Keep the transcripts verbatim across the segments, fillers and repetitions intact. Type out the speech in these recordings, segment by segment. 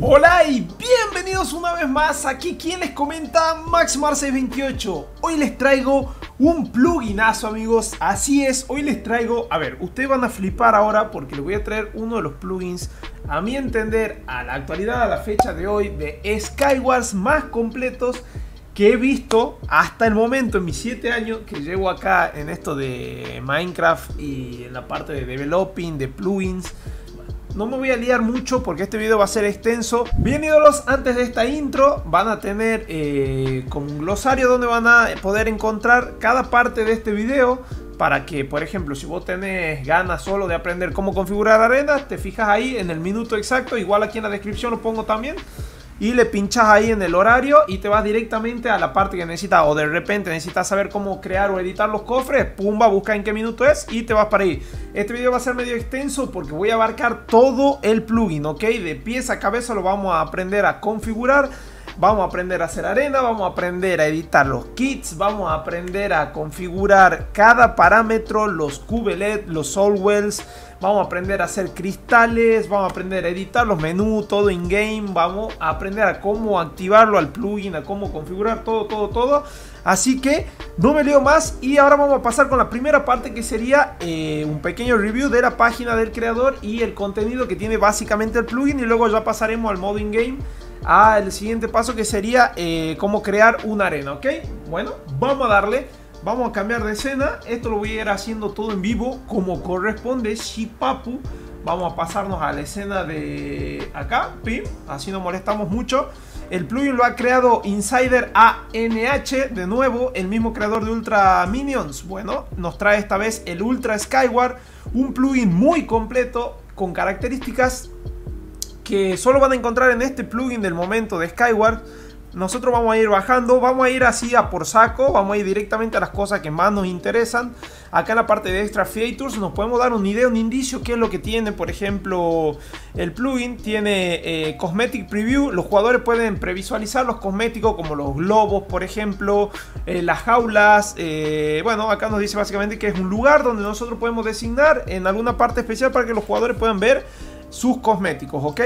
Hola y bienvenidos una vez más. Aquí quien les comenta, Maximar seis veintiocho. Hoy les traigo un pluginazo, amigos. Así es, hoy les traigo, a ver, ustedes van a flipar ahora porque les voy a traer uno de los plugins, a mi entender, a la actualidad, a la fecha de hoy, de Skywars más completos que he visto hasta el momento en mis siete años que llevo acá en esto de Minecraft y en la parte de developing, de plugins. No me voy a liar mucho porque este video va a ser extenso. Bien, ídolos, antes de esta intro van a tener eh, como un glosario donde van a poder encontrar cada parte de este video, para que, por ejemplo, si vos tenés ganas solo de aprender cómo configurar arenas, te fijas ahí en el minuto exacto. Igual aquí en la descripción lo pongo también. Y le pinchas ahí en el horario y te vas directamente a la parte que necesitas. O de repente necesitas saber cómo crear o editar los cofres. Pumba, busca en qué minuto es y te vas para ahí. Este video va a ser medio extenso porque voy a abarcar todo el plugin, ¿ok? De pies a cabeza lo vamos a aprender a configurar. Vamos a aprender a hacer arena, vamos a aprender a editar los kits, vamos a aprender a configurar cada parámetro, los cubelet, los soul wells, vamos a aprender a hacer cristales, vamos a aprender a editar los menús, todo in game, vamos a aprender a cómo activarlo al plugin, a cómo configurar todo, todo, todo. Así que no me leo más y ahora vamos a pasar con la primera parte, que sería eh, un pequeño review de la página del creador y el contenido que tiene básicamente el plugin, y luego ya pasaremos al modo in game, al siguiente paso, que sería eh, cómo crear una arena, ¿ok? Bueno, vamos a darle, vamos a cambiar de escena. Esto lo voy a ir haciendo todo en vivo como corresponde, Shipapu. Vamos a pasarnos a la escena de acá, pim, así no molestamos mucho. El plugin lo ha creado Insider A N H, de nuevo, el mismo creador de Ultra Minions. Bueno, nos trae esta vez el Ultra Skyward, un plugin muy completo con características que solo van a encontrar en este plugin del momento de Skyward. Nosotros vamos a ir bajando, vamos a ir así a por saco, vamos a ir directamente a las cosas que más nos interesan. Acá en la parte de Extra Features nos podemos dar una idea, un indicio qué es lo que tiene. Por ejemplo, el plugin tiene eh, Cosmetic Preview. Los jugadores pueden previsualizar los cosméticos como los globos, por ejemplo, eh, las jaulas. Eh, bueno, acá nos dice básicamente que es un lugar donde nosotros podemos designar en alguna parte especial para que los jugadores puedan ver sus cosméticos, ¿ok?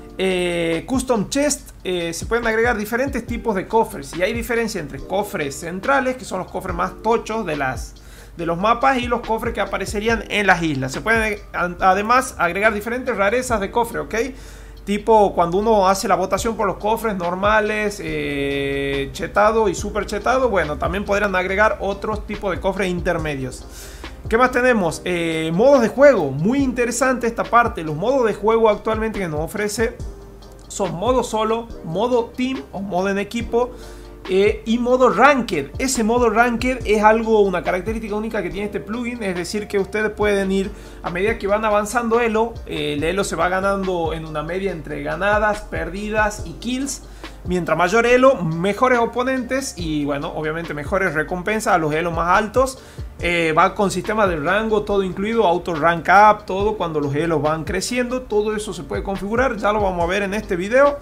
Eh, custom Chest, eh, se pueden agregar diferentes tipos de cofres, y hay diferencia entre cofres centrales, que son los cofres más tochos de, las, de los mapas, y los cofres que aparecerían en las islas. Se pueden además agregar diferentes rarezas de cofre, ¿ok? Tipo cuando uno hace la votación por los cofres normales, eh, chetado y super chetado, bueno, también podrían agregar otros tipos de cofres intermedios. ¿Qué más tenemos? Eh, modos de juego, muy interesante esta parte. Los modos de juego actualmente que nos ofrece son modo solo, modo team o modo en equipo, eh, y modo ranked. Ese modo ranked es algo, una característica única que tiene este plugin, es decir que ustedes pueden ir, a medida que van avanzando elo, eh, el elo se va ganando en una media entre ganadas, perdidas y kills. Mientras mayor elo, mejores oponentes y, bueno, obviamente mejores recompensas a los elos más altos. Eh, va con sistema de rango, todo incluido, auto rank up, todo cuando los elos van creciendo. Todo eso se puede configurar, ya lo vamos a ver en este video.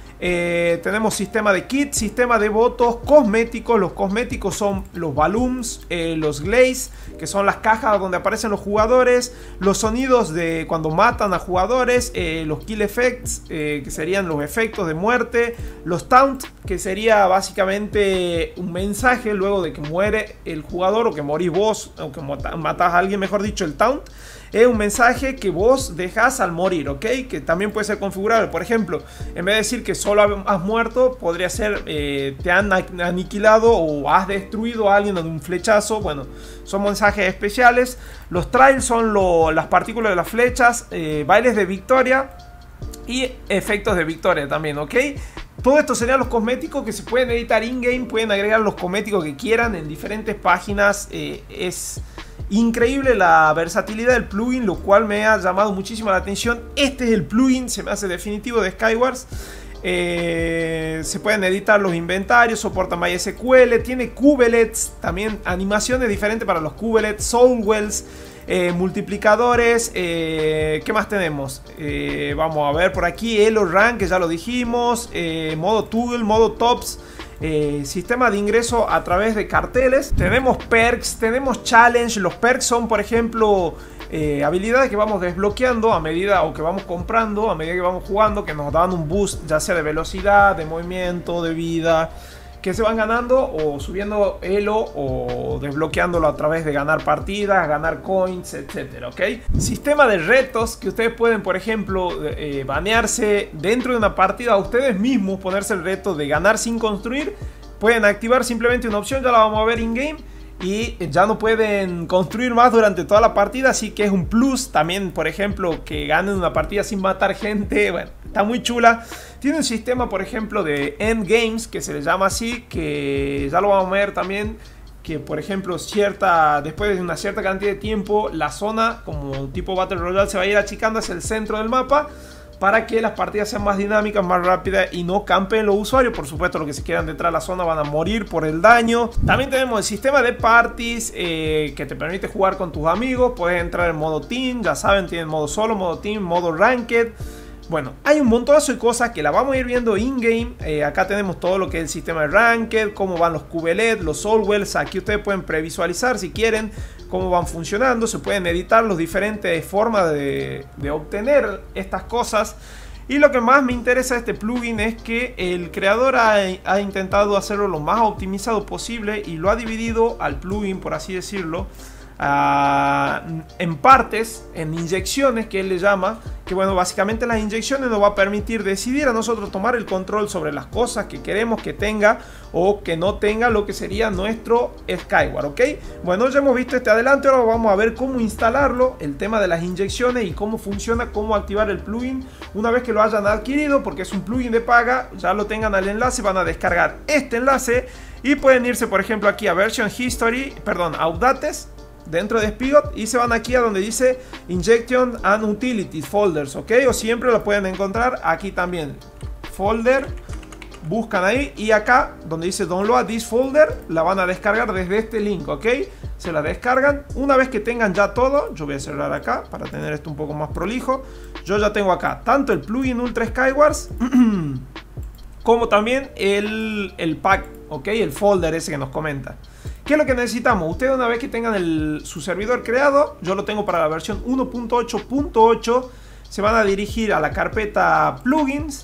Eh, tenemos sistema de kit, sistema de votos, cosméticos. Los cosméticos son los balloons, eh, los glaze, que son las cajas donde aparecen los jugadores, los sonidos de cuando matan a jugadores, eh, los kill effects, eh, que serían los efectos de muerte, los taunt, que sería básicamente un mensaje luego de que muere el jugador o que morís vos, o que matás a alguien, mejor dicho. El taunt es un mensaje que vos dejas al morir, ¿ok? Que también puede ser configurable. Por ejemplo, en vez de decir que solo has muerto, podría ser eh, te han aniquilado o has destruido a alguien de un flechazo. Bueno, son mensajes especiales. Los trails son lo, las partículas de las flechas, eh, bailes de victoria y efectos de victoria también, ¿ok? Todo esto serían los cosméticos que se pueden editar in-game. Pueden agregar los cosméticos que quieran en diferentes páginas. Eh, es increíble la versatilidad del plugin, lo cual me ha llamado muchísimo la atención. Este es el plugin, se me hace definitivo, de Skywars. Eh, se pueden editar los inventarios, soporta MySQL, tiene cubelets, también animaciones diferentes para los cubelets, soul wells, eh, multiplicadores. Eh, ¿Qué más tenemos? Eh, vamos a ver por aquí, Elo Rank, que ya lo dijimos, eh, modo Toggle, modo Tops. Eh, sistema de ingreso a través de carteles. Tenemos perks, tenemos challenge. Los perks son, por ejemplo, eh, habilidades que vamos desbloqueando a medida o que vamos comprando a medida que vamos jugando, que nos dan un boost ya sea de velocidad, de movimiento, de vida, que se van ganando o subiendo elo o desbloqueándolo a través de ganar partidas, ganar coins, etcétera, ¿ok? Sistema de retos que ustedes pueden, por ejemplo, eh, banearse dentro de una partida a ustedes mismos, ponerse el reto de ganar sin construir. Pueden activar simplemente una opción, ya la vamos a ver in-game, y ya no pueden construir más durante toda la partida, así que es un plus. También, por ejemplo, que ganen una partida sin matar gente, bueno, está muy chula. Tiene un sistema, por ejemplo, de endgames, que se le llama así, que ya lo vamos a ver también, que por ejemplo, cierta, después de una cierta cantidad de tiempo, la zona, como tipo Battle Royale, se va a ir achicando hacia el centro del mapa, para que las partidas sean más dinámicas, más rápidas y no campen los usuarios. Por supuesto, los que se quedan detrás de la zona van a morir por el daño. También tenemos el sistema de parties, eh, que te permite jugar con tus amigos. Puedes entrar en modo team, ya saben, tienen modo solo, modo team, modo ranked. Bueno, hay un montonazo de cosas que la vamos a ir viendo in-game. Eh, acá tenemos todo lo que es el sistema de ranked, cómo van los Q B L E D, los Soul Wells. Aquí ustedes pueden previsualizar si quieren cómo van funcionando. Se pueden editar las diferentes formas de, de obtener estas cosas. Y lo que más me interesa de este plugin es que el creador ha, ha intentado hacerlo lo más optimizado posible y lo ha dividido al plugin, por así decirlo, Uh, en partes, en inyecciones que él le llama, que bueno, básicamente las inyecciones nos va a permitir decidir a nosotros tomar el control sobre las cosas que queremos que tenga o que no tenga lo que sería nuestro Skyward, ¿ok? Bueno, ya hemos visto este adelante, ahora vamos a ver cómo instalarlo, el tema de las inyecciones y cómo funciona, cómo activar el plugin una vez que lo hayan adquirido, porque es un plugin de paga. Ya lo tengan al enlace, van a descargar este enlace y pueden irse, por ejemplo, aquí a Version History, perdón, a Updates dentro de Spigot, y se van aquí a donde dice Injection and Utilities Folders, ¿ok? O siempre lo pueden encontrar aquí también, folder, buscan ahí, y acá donde dice Download this folder, la van a descargar desde este link, ¿ok? Se la descargan. Una vez que tengan ya todo, yo voy a cerrar acá para tener esto un poco más prolijo. Yo ya tengo acá tanto el plugin Ultra Skywards como también el, el pack, ¿ok? El folder ese que nos comenta. ¿Qué es lo que necesitamos? Ustedes, una vez que tengan el, su servidor creado, yo lo tengo para la versión uno punto ocho punto ocho, se van a dirigir a la carpeta plugins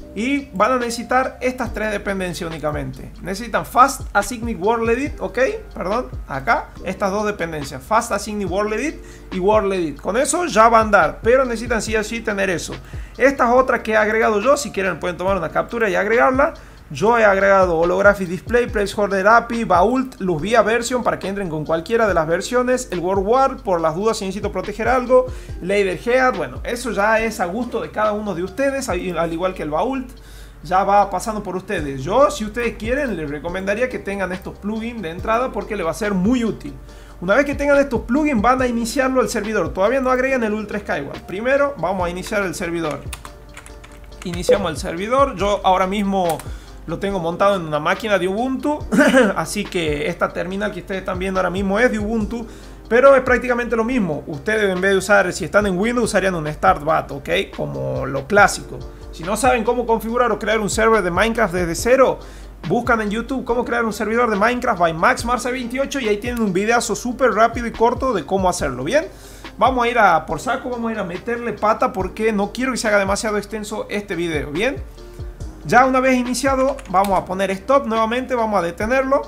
y van a necesitar estas tres dependencias únicamente. Necesitan Fast Async World Edit, ok, perdón, acá, estas dos dependencias, Fast Async World Edit y World Edit. Con eso ya va a andar, pero necesitan sí o sí tener eso. Estas otras que he agregado yo, si quieren pueden tomar una captura y agregarla. Yo he agregado Holographic Display, Placeholder A P I, Vault, Luz Vía Version para que entren con cualquiera de las versiones, el World War por las dudas si necesito proteger algo, Lader Head. Bueno, eso ya es a gusto de cada uno de ustedes, al igual que el Vault, ya va pasando por ustedes. Yo, si ustedes quieren, les recomendaría que tengan estos plugins de entrada porque les va a ser muy útil. Una vez que tengan estos plugins, van a iniciarlo el servidor. Todavía no agreguen el Ultra Skyward. Primero vamos a iniciar el servidor. Iniciamos el servidor. Yo ahora mismo lo tengo montado en una máquina de Ubuntu, así que esta terminal que ustedes están viendo ahora mismo es de Ubuntu, pero es prácticamente lo mismo. Ustedes, en vez de usar, si están en Windows, usarían un StartBat, ok, como lo clásico. Si no saben cómo configurar o crear un server de Minecraft desde cero, buscan en YouTube cómo crear un servidor de Minecraft by Max Marce veintiocho y ahí tienen un videazo súper rápido y corto de cómo hacerlo, ¿bien? Vamos a ir a por saco, vamos a ir a meterle pata porque no quiero que se haga demasiado extenso este video, ¿bien? Ya una vez iniciado, vamos a poner stop nuevamente, vamos a detenerlo.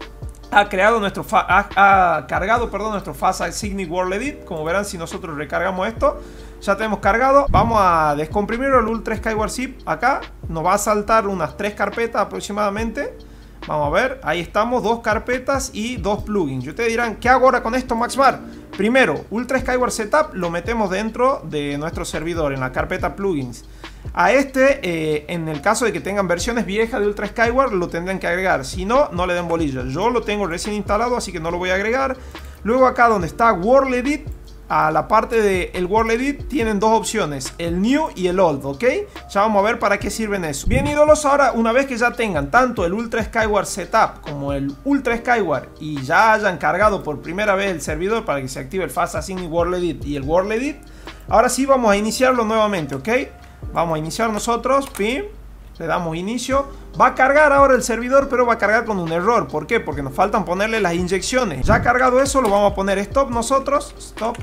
Ha creado nuestro fa ha, ha cargado, perdón, nuestro Fast Async World Edit. Como verán, si nosotros recargamos esto, ya tenemos cargado. Vamos a descomprimir el Ultra Skyward Zip acá. Nos va a saltar unas tres carpetas aproximadamente. Vamos a ver, ahí estamos, dos carpetas y dos plugins. Y ustedes dirán, ¿qué hago ahora con esto, Maxmar? Primero, Ultra Skyward Setup lo metemos dentro de nuestro servidor en la carpeta plugins. A este, eh, en el caso de que tengan versiones viejas de Ultra Skyward, lo tendrán que agregar. Si no, no le den bolilla. Yo lo tengo recién instalado, así que no lo voy a agregar. Luego acá donde está World Edit, a la parte de el World Edit tienen dos opciones, el New y el Old, ¿ok? Ya vamos a ver para qué sirven eso. Bien, ídolos, ahora una vez que ya tengan tanto el Ultra Skyward Setup como el Ultra Skyward y ya hayan cargado por primera vez el servidor para que se active el Fast Async World Edit y el World Edit, ahora sí vamos a iniciarlo nuevamente, ¿ok? Vamos a iniciar nosotros, pim, le damos inicio. Va a cargar ahora el servidor, pero va a cargar con un error. ¿Por qué? Porque nos faltan ponerle las inyecciones. Ya cargado eso, lo vamos a poner stop nosotros. Stop,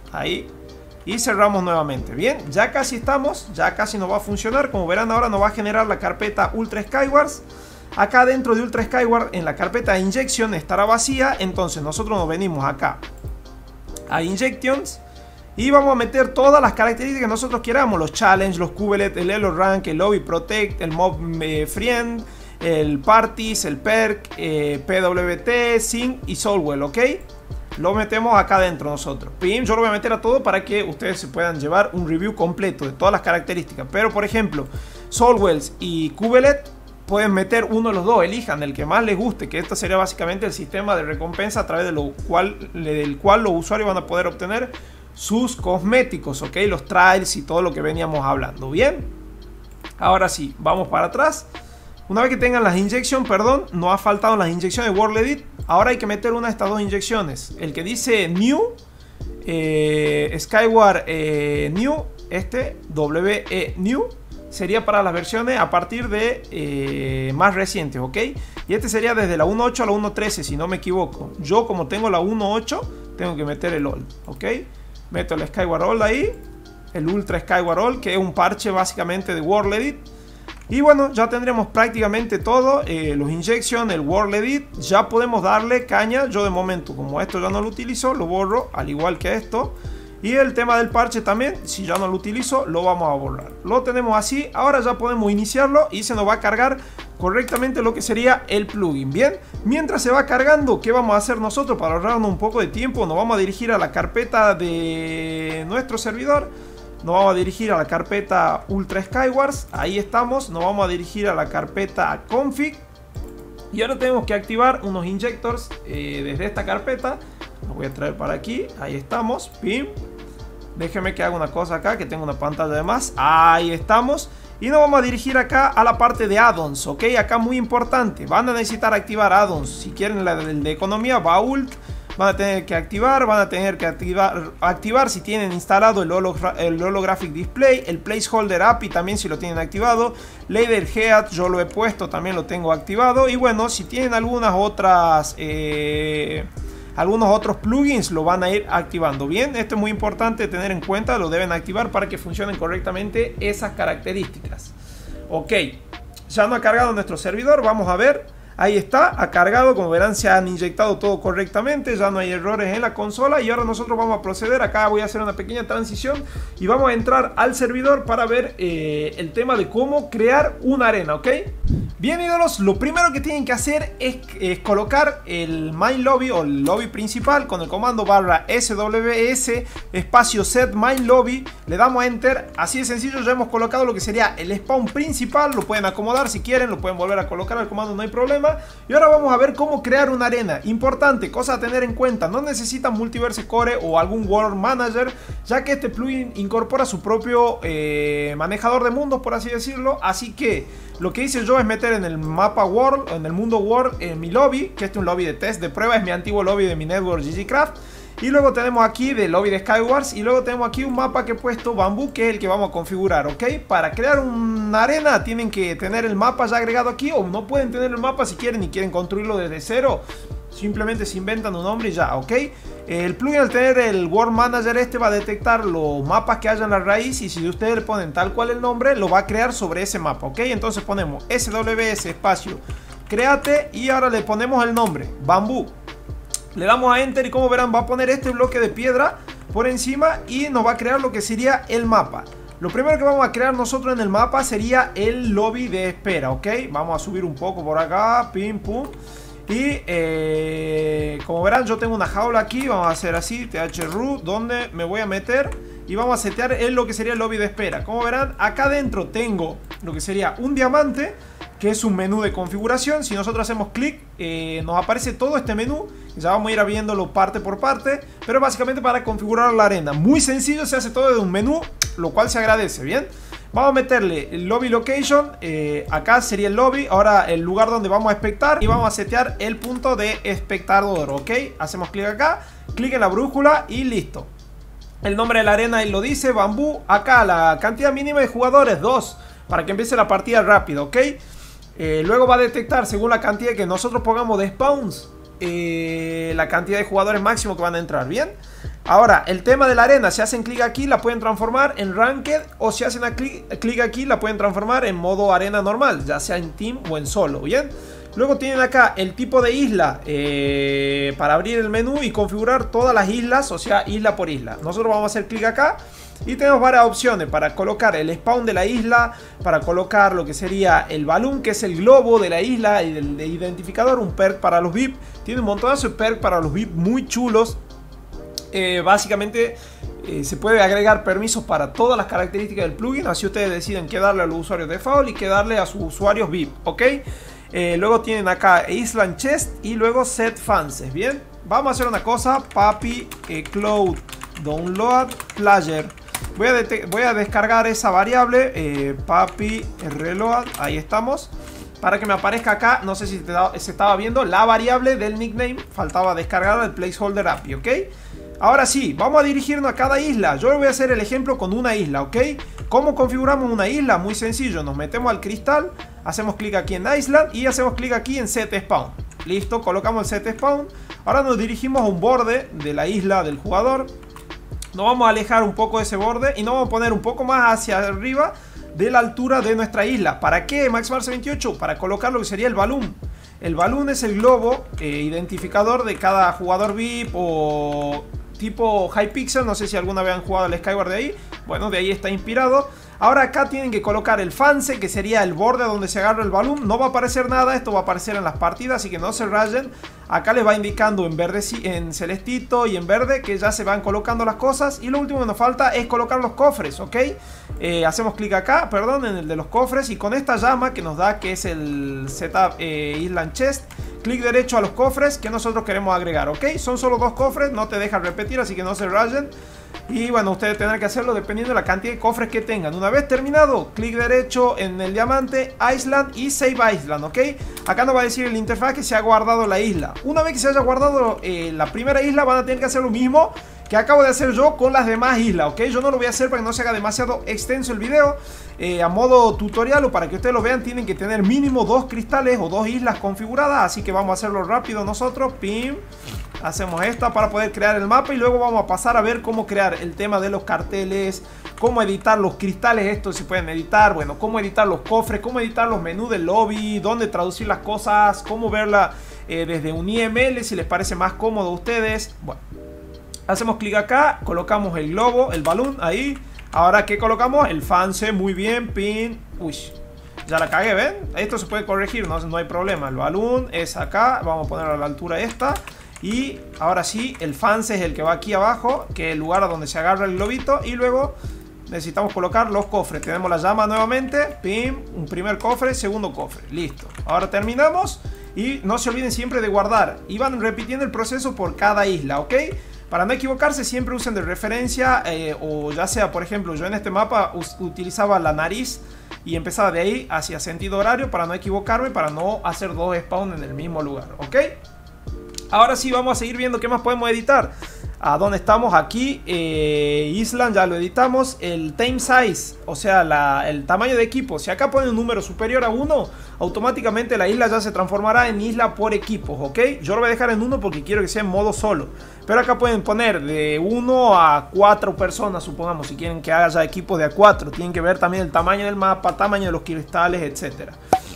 ahí. Y cerramos nuevamente. Bien, ya casi estamos, ya casi nos va a funcionar. Como verán, ahora nos va a generar la carpeta Ultra Skywars. Acá dentro de Ultra Skyward, en la carpeta de Injection estará vacía. Entonces nosotros nos venimos acá a Injections y vamos a meter todas las características que nosotros queramos. Los Challenge, los Kubelet, el Elo Rank, el Lobby Protect, el Mob eh, Friend, el Parties, el Perk, eh, P W T, Sync y Soulwell, ¿ok? Lo metemos acá adentro nosotros. Pim, yo lo voy a meter a todo para que ustedes se puedan llevar un review completo de todas las características. Pero por ejemplo, Soulwells y Kubelet pueden meter uno de los dos, elijan el que más les guste, que esto sería básicamente el sistema de recompensa a través de lo cual, del cual los usuarios van a poder obtener sus cosméticos, ¿ok? Los trials y todo lo que veníamos hablando, ¿bien? Ahora sí, vamos para atrás. Una vez que tengan las inyecciones, perdón, nos ha faltado las inyecciones de World Edit. Ahora hay que meter una de estas dos inyecciones. El que dice New, eh, Skyward eh, New, este, W E New, sería para las versiones a partir de eh, más recientes, ¿ok? Y este sería desde la uno punto ocho a la uno punto trece, si no me equivoco. Yo, como tengo la uno punto ocho, tengo que meter el All, ¿ok? Meto el Skyward All ahí, el Ultra Skyward All, que es un parche básicamente de World Edit. Y bueno, ya tendremos prácticamente todo, eh, los Injection, el World Edit, ya podemos darle caña. Yo de momento, como esto ya no lo utilizo, lo borro, al igual que esto. Y el tema del parche también, si ya no lo utilizo, lo vamos a borrar. Lo tenemos así, ahora ya podemos iniciarlo y se nos va a cargar correctamente lo que sería el plugin. Bien, mientras se va cargando, ¿qué vamos a hacer nosotros para ahorrarnos un poco de tiempo? Nos vamos a dirigir a la carpeta de nuestro servidor. Nos vamos a dirigir a la carpeta Ultra Skywars, ahí estamos. Nos vamos a dirigir a la carpeta Config. Y ahora tenemos que activar unos injectors eh, desde esta carpeta. Los voy a traer para aquí, ahí estamos, pim. Déjenme que haga una cosa acá, que tengo una pantalla de más. Ahí estamos. Y nos vamos a dirigir acá a la parte de add-ons, ¿ok? Acá muy importante, van a necesitar activar add-ons. Si quieren la de, de economía, Vault, van a tener que activar, van a tener que activar, activar si tienen instalado el, hologra el Holographic Display, el Placeholder A P I también si lo tienen activado, Ladder Head yo lo he puesto, también lo tengo activado. Y bueno, si tienen algunas otras... Eh, algunos otros plugins lo van a ir activando. Bien, esto es muy importante tener en cuenta, lo deben activar para que funcionen correctamente esas características. Ok, ya no ha cargado nuestro servidor, vamos a ver. Ahí está, ha cargado, como verán se han inyectado todo correctamente, ya no hay errores en la consola. Y ahora nosotros vamos a proceder, acá voy a hacer una pequeña transición y vamos a entrar al servidor para ver eh, el tema de cómo crear una arena, ¿ok? Bien, ídolos, lo primero que tienen que hacer es, es colocar el main lobby o el lobby principal con el comando barra S W S espacio set main lobby. Le damos a enter, así de sencillo. Ya hemos colocado lo que sería el spawn principal. Lo pueden acomodar si quieren, lo pueden volver a colocar al comando, no hay problema. Y ahora vamos a ver cómo crear una arena. Importante, cosa a tener en cuenta, no necesitan Multiverse Core o algún World Manager, ya que este plugin incorpora su propio eh, manejador de mundos, por así decirlo. Así que lo que hice yo es meter en el mapa World, en el mundo World, en mi lobby, que este es un lobby de test de prueba, es mi antiguo lobby de mi network G G Craft. Y luego tenemos aquí del lobby de Skywars. Y luego tenemos aquí un mapa que he puesto Bamboo, que es el que vamos a configurar, ¿ok? Para crear una arena tienen que tener el mapa ya agregado aquí, o no pueden tener el mapa si quieren y quieren construirlo desde cero. Simplemente se inventan un nombre y ya, ¿ok? El plugin, al tener el World Manager este, va a detectar los mapas que haya en la raíz. Y si ustedes le ponen tal cual el nombre, lo va a crear sobre ese mapa, ¿ok? Entonces ponemos S W S espacio créate y ahora le ponemos el nombre, Bamboo. Le damos a enter y como verán va a poner este bloque de piedra por encima y nos va a crear lo que sería el mapa. Lo primero que vamos a crear nosotros en el mapa sería el lobby de espera, ¿ok? Vamos a subir un poco por acá, pim pum. Y eh, como verán yo tengo una jaula aquí, vamos a hacer así, throot, donde me voy a meter y vamos a setear en lo que sería el lobby de espera. Como verán acá adentro tengo lo que sería un diamante, que es un menú de configuración. Si nosotros hacemos clic, eh, nos aparece todo este menú. Ya vamos a ir viéndolo parte por parte, pero básicamente para configurar la arena. Muy sencillo, se hace todo desde un menú, lo cual se agradece, ¿bien? Vamos a meterle el lobby location, eh, acá sería el lobby, ahora el lugar donde vamos a espectar. Y vamos a setear el punto de espectador, ¿ok? Hacemos clic acá, clic en la brújula y listo. El nombre de la arena ahí lo dice, Bamboo. Acá la cantidad mínima de jugadores, dos, para que empiece la partida rápido, ¿ok? Eh, luego va a detectar, según la cantidad que nosotros pongamos de spawns, eh, la cantidad de jugadores máximo que van a entrar, ¿bien? Ahora, el tema de la arena, si hacen clic aquí la pueden transformar en Ranked, o si hacen clic aquí la pueden transformar en modo arena normal, ya sea en team o en solo, ¿bien? Luego tienen acá el tipo de isla eh, para abrir el menú y configurar todas las islas, o sea, isla por isla. Nosotros vamos a hacer clic acá y tenemos varias opciones para colocar el spawn de la isla, para colocar lo que sería el balloon, que es el globo de la isla y el de identificador, un perk para los V I P. Tiene un montonazo de perk para los V I P muy chulos. Eh, básicamente eh, se puede agregar permisos para todas las características del plugin, así ustedes deciden qué darle a los usuarios de default y qué darle a sus usuarios V I P, ¿ok? Eh, luego tienen acá Island Chest y luego Set Fanses, ¿bien? Vamos a hacer una cosa, papi, eh, Cloud Download Player. Voy a, voy a descargar esa variable, eh, papi, reload, ahí estamos. Para que me aparezca acá, no sé si te da, se estaba viendo la variable del nickname, faltaba descargar el placeholder A P I, ¿ok? Ahora sí, vamos a dirigirnos a cada isla. Yo voy a hacer el ejemplo con una isla, ¿ok? ¿Cómo configuramos una isla? Muy sencillo, nos metemos al cristal, hacemos clic aquí en Island y hacemos clic aquí en Set Spawn. Listo, colocamos el Set Spawn. Ahora nos dirigimos a un borde de la isla del jugador. Nos vamos a alejar un poco de ese borde y nos vamos a poner un poco más hacia arriba de la altura de nuestra isla. ¿Para qué, MaxiMarce veintiocho? Para colocar lo que sería el balloon. El balloon es el globo eh, identificador de cada jugador V I P o tipo Hypixel. No sé si alguna vez han jugado el Skyward de ahí. Bueno, de ahí está inspirado. Ahora acá tienen que colocar el fanse, que sería el borde donde se agarra el balloon. No va a aparecer nada, esto va a aparecer en las partidas, así que no se rayen. Acá les va indicando en verde, en celestito y en verde que ya se van colocando las cosas. Y lo último que nos falta es colocar los cofres, ¿ok? Eh, hacemos clic acá, perdón, en el de los cofres. Y con esta llama que nos da, que es el Setup eh, Island Chest, clic derecho a los cofres que nosotros queremos agregar, ¿ok? Son solo dos cofres, no te deja repetir, así que no se rayen. Y bueno, ustedes tendrán que hacerlo dependiendo de la cantidad de cofres que tengan. Una vez terminado, clic derecho en el diamante, Island y Save Island, ¿ok? Acá nos va a decir el interfaz que se ha guardado la isla. Una vez que se haya guardado eh, la primera isla, van a tener que hacer lo mismo que acabo de hacer yo con las demás islas, ¿ok? Yo no lo voy a hacer para que no se haga demasiado extenso el video. Eh, a modo tutorial o para que ustedes lo vean, tienen que tener mínimo dos cristales o dos islas configuradas. Así que vamos a hacerlo rápido nosotros. Pim. Hacemos esta para poder crear el mapa y luego vamos a pasar a ver cómo crear el tema de los carteles, cómo editar los cristales, estos se pueden editar, bueno, cómo editar los cofres, cómo editar los menús del lobby, dónde traducir las cosas, cómo verla eh, desde un I M L si les parece más cómodo a ustedes. Bueno, hacemos clic acá, colocamos el globo, el balloon ahí. Ahora, ¿qué colocamos? El fanse, muy bien, pin, uy, ya la cagué, ¿ven? Esto se puede corregir, no, no hay problema. El balloon es acá, vamos a ponerlo a la altura esta. Y ahora sí, el fanse es el que va aquí abajo, que es el lugar donde se agarra el globito. Y luego necesitamos colocar los cofres. Tenemos la llama nuevamente, pim, un primer cofre, segundo cofre, listo. Ahora terminamos y no se olviden siempre de guardar. Y van repitiendo el proceso por cada isla, ¿ok? Para no equivocarse, siempre usen de referencia, eh, o ya sea, por ejemplo, yo en este mapa utilizaba la nariz y empezaba de ahí hacia sentido horario para no equivocarme, para no hacer dos spawn en el mismo lugar, ¿ok? Ahora sí vamos a seguir viendo qué más podemos editar. ¿A dónde estamos? Aquí, eh, Island ya lo editamos. El Team Size, o sea, la, el tamaño de equipo. Si acá ponen un número superior a uno, automáticamente la isla ya se transformará en isla por equipos, ¿ok? Yo lo voy a dejar en uno porque quiero que sea en modo solo. Pero acá pueden poner de uno a cuatro personas, supongamos, si quieren que haya equipos de a cuatro. Tienen que ver también el tamaño del mapa, tamaño de los cristales, etcétera.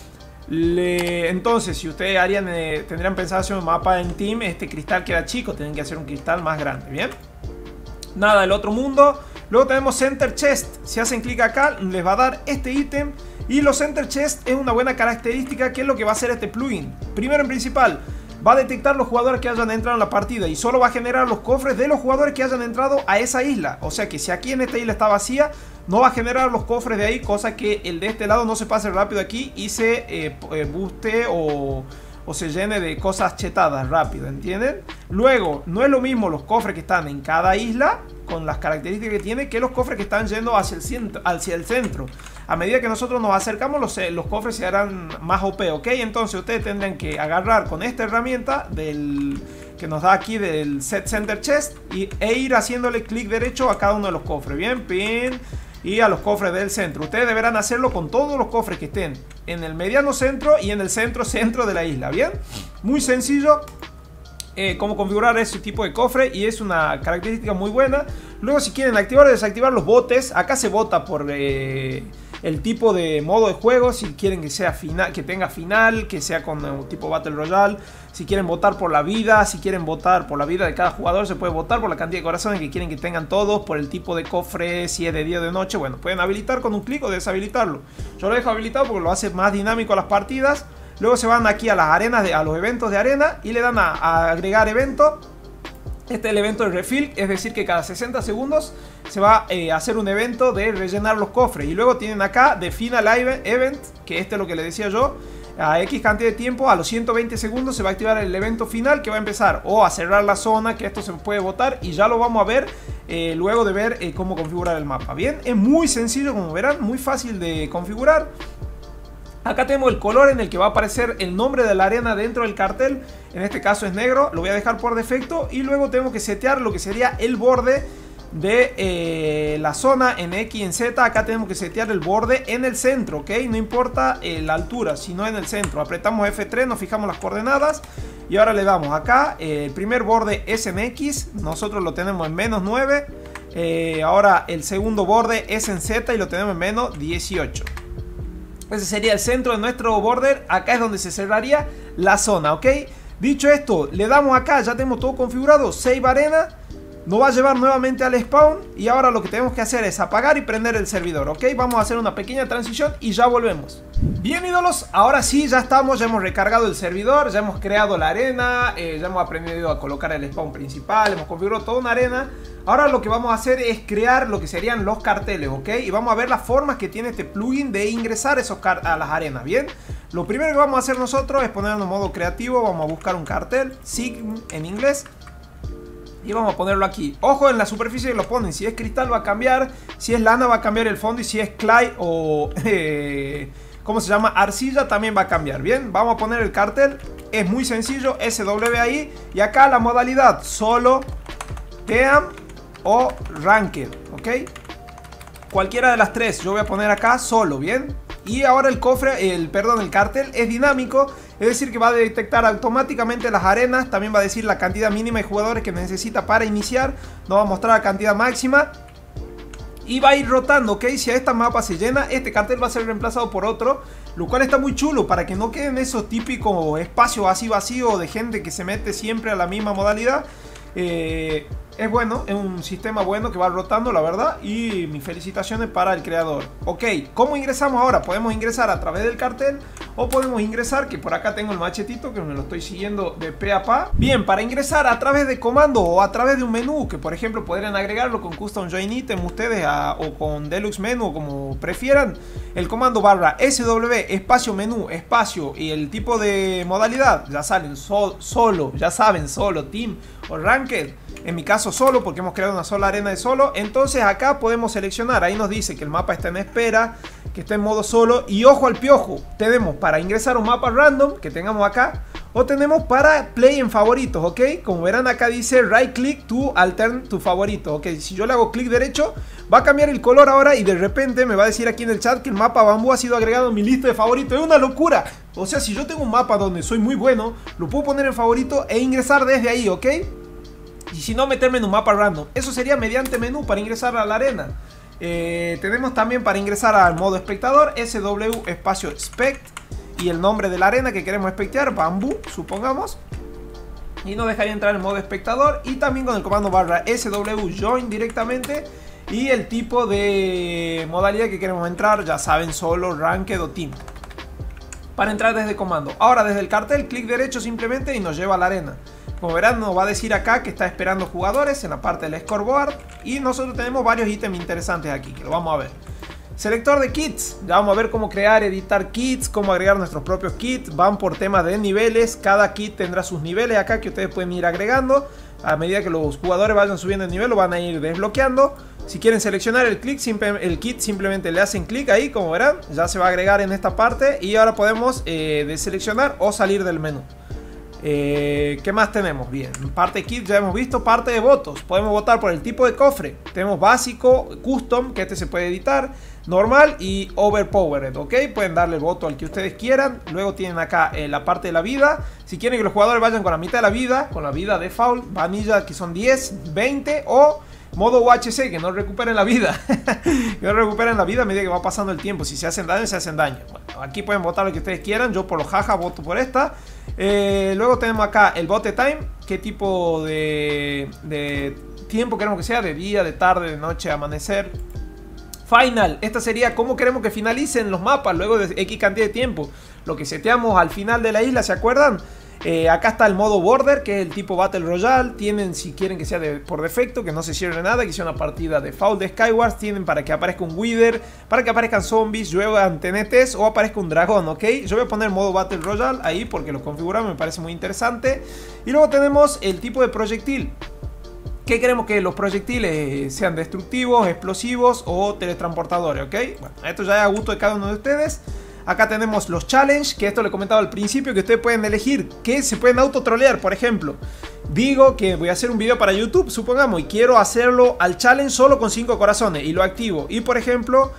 Le... Entonces, si ustedes harían, eh, tendrían pensado hacer un mapa en team, este cristal queda chico, tienen que hacer un cristal más grande, ¿bien? Nada del otro mundo. Luego tenemos Center Chest. Si hacen clic acá, les va a dar este ítem. Y los Center Chest es una buena característica, que es lo que va a hacer este plugin. Primero en principal, va a detectar los jugadores que hayan entrado en la partida y solo va a generar los cofres de los jugadores que hayan entrado a esa isla. O sea que si aquí en esta isla está vacía, no va a generar los cofres de ahí, cosa que el de este lado no se pase rápido aquí y se eh, eh, booste o, o se llene de cosas chetadas rápido, ¿entienden? Luego, no es lo mismo los cofres que están en cada isla, con las características que tiene, que los cofres que están yendo hacia el centro. Hacia el centro. A medida que nosotros nos acercamos, los, los cofres se harán más O P, ¿ok? Entonces ustedes tendrán que agarrar con esta herramienta del... que nos da aquí del Set Center Chest y, e ir haciéndole clic derecho a cada uno de los cofres, bien, pin, y a los cofres del centro. Ustedes deberán hacerlo con todos los cofres que estén en el mediano centro y en el centro centro de la isla, bien, muy sencillo. eh, cómo configurar ese tipo de cofre y es una característica muy buena. Luego si quieren activar o desactivar los botes, acá se vota por eh, el tipo de modo de juego, si quieren que sea final, que tenga final, que sea con un tipo Battle Royale, si quieren votar por la vida, si quieren votar por la vida de cada jugador, se puede votar por la cantidad de corazones que quieren que tengan todos, por el tipo de cofre, si es de día o de noche. Bueno, pueden habilitar con un clic o deshabilitarlo. Yo lo dejo habilitado porque lo hace más dinámico a las partidas. Luego se van aquí a las arenas, de, a los eventos de arena y le dan a, a agregar evento. Este es el evento de refill, es decir que cada sesenta segundos se va eh, a hacer un evento de rellenar los cofres. Y luego tienen acá de Final Event, que este es lo que les decía yo. A X cantidad de tiempo, a los ciento veinte segundos se va a activar el evento final, que va a empezar o a cerrar la zona, que esto se puede votar y ya lo vamos a ver eh, luego de ver eh, cómo configurar el mapa. Bien, es muy sencillo como verán, muy fácil de configurar. Acá tenemos el color en el que va a aparecer el nombre de la arena dentro del cartel. En este caso es negro, lo voy a dejar por defecto. Y luego tenemos que setear lo que sería el borde de eh, la zona en X y en Z. Acá tenemos que setear el borde en el centro, ¿ok? No importa eh, la altura, sino en el centro. Apretamos F tres, nos fijamos las coordenadas. Y ahora le damos acá, eh, el primer borde es en X, nosotros lo tenemos en menos nueve. eh, Ahora el segundo borde es en Z y lo tenemos en menos dieciocho. Ese sería el centro de nuestro border. Acá es donde se cerraría la zona, ¿ok? Dicho esto, le damos acá, ya tenemos todo configurado. Save arena. Nos va a llevar nuevamente al spawn. Y ahora lo que tenemos que hacer es apagar y prender el servidor, ¿ok? Vamos a hacer una pequeña transición y ya volvemos. Bien, ídolos, ahora sí, ya estamos, ya hemos recargado el servidor, ya hemos creado la arena, eh, ya hemos aprendido a colocar el spawn principal, hemos configurado toda una arena. Ahora lo que vamos a hacer es crear lo que serían los carteles, ¿ok? Y vamos a ver las formas que tiene este plugin de ingresar esos a las arenas, ¿bien? Lo primero que vamos a hacer nosotros es ponerlo en modo creativo, vamos a buscar un cartel, Sign en inglés. Y vamos a ponerlo aquí. Ojo en la superficie que lo ponen. Si es cristal va a cambiar. Si es lana va a cambiar el fondo. Y si es clay o... Eh, ¿cómo se llama? Arcilla también va a cambiar. Bien, vamos a poner el cartel. Es muy sencillo. S W ahí. Y acá la modalidad solo, team o ranked. ¿Ok? Cualquiera de las tres. Yo voy a poner acá solo. Bien. Y ahora el cofre, el perdón, el cartel es dinámico. Es decir que va a detectar automáticamente las arenas. También va a decir la cantidad mínima de jugadores que necesita para iniciar. Nos va a mostrar la cantidad máxima. Y va a ir rotando, ¿ok? Si a esta mapa se llena, este cartel va a ser reemplazado por otro. Lo cual está muy chulo para que no queden esos típicos espacios así vacíos de gente que se mete siempre a la misma modalidad. Eh... Es bueno, es un sistema bueno que va rotando, la verdad. Y mis felicitaciones para el creador. Ok, ¿cómo ingresamos ahora? Podemos ingresar a través del cartel o podemos ingresar, que por acá tengo el machetito que me lo estoy siguiendo de pe a pa. Bien, para ingresar a través de comando o a través de un menú, que por ejemplo podrían agregarlo con Custom Join Item ustedes a, o con Deluxe Menú, como prefieran. El comando barra S W, espacio menú, espacio y el tipo de modalidad. Ya salen so, solo, ya saben, solo, team o ranked. En mi caso solo, porque hemos creado una sola arena de solo. Entonces acá podemos seleccionar. Ahí nos dice que el mapa está en espera, que está en modo solo. Y ojo al piojo, tenemos para ingresar un mapa random que tengamos acá, o tenemos para play en favoritos, ¿ok? Como verán acá dice right click to altern tu favorito, ¿ok? Si yo le hago clic derecho, va a cambiar el color ahora y de repente me va a decir aquí en el chat que el mapa bambú ha sido agregado a mi lista de favoritos. Es una locura. O sea, si yo tengo un mapa donde soy muy bueno, lo puedo poner en favorito e ingresar desde ahí, ¿ok? Y si no, meterme en un mapa random. Eso sería mediante menú para ingresar a la arena. Eh, tenemos también para ingresar al modo espectador, S W espacio spect y el nombre de la arena que queremos espectear, bambú, supongamos. Y nos dejaría entrar en modo espectador. Y también con el comando barra S W join directamente. Y el tipo de modalidad que queremos entrar, ya saben, solo, ranked o team. Para entrar desde comando. Ahora desde el cartel, clic derecho simplemente y nos lleva a la arena. Como verán, nos va a decir acá que está esperando jugadores en la parte del scoreboard. Y nosotros tenemos varios ítems interesantes aquí, que lo vamos a ver. Selector de kits. Ya vamos a ver cómo crear, editar kits, cómo agregar nuestros propios kits. Van por temas de niveles. Cada kit tendrá sus niveles acá que ustedes pueden ir agregando. A medida que los jugadores vayan subiendo el nivel, lo van a ir desbloqueando. Si quieren seleccionar el, click, el kit, simplemente le hacen clic ahí, como verán. Ya se va a agregar en esta parte. Y ahora podemos eh, deseleccionar o salir del menú. Eh, ¿Qué más tenemos? Bien, parte de kit ya hemos visto, parte de votos. Podemos votar por el tipo de cofre. Tenemos básico, custom, que este se puede editar, normal y overpowered, ¿ok? Pueden darle el voto al que ustedes quieran. Luego tienen acá eh, la parte de la vida. Si quieren que los jugadores vayan con la mitad de la vida, con la vida default, vanilla que son diez, veinte o modo U H C, que no recuperen la vida. Que no recuperen la vida a medida que va pasando el tiempo. Si se hacen daño, se hacen daño. Bueno, aquí pueden votar lo que ustedes quieran. Yo por los jajas voto por esta. Eh, luego tenemos acá el vote time. Qué tipo de, de tiempo queremos que sea. De día, de tarde, de noche, amanecer. Final. Esta sería cómo queremos que finalicen los mapas luego de X cantidad de tiempo. Lo que seteamos al final de la isla, ¿se acuerdan? Eh, acá está el modo Border, que es el tipo Battle Royale. Tienen, si quieren que sea de, por defecto, que no se cierre nada, que sea una partida default de Skywars. Tienen para que aparezca un Wither, para que aparezcan zombies, lluevan T N Ts o aparezca un dragón, ¿ok? Yo voy a poner modo Battle Royale ahí porque lo configuramos, me parece muy interesante. Y luego tenemos el tipo de proyectil. ¿Qué queremos? Que los proyectiles sean destructivos, explosivos o teletransportadores, ¿ok? Bueno, esto ya es a gusto de cada uno de ustedes. Acá tenemos los challenge, que esto le comentaba al principio, que ustedes pueden elegir que se pueden autotrolear. Por ejemplo, digo que voy a hacer un video para YouTube, supongamos, y quiero hacerlo al challenge solo con cinco corazones y lo activo. Y por ejemplo,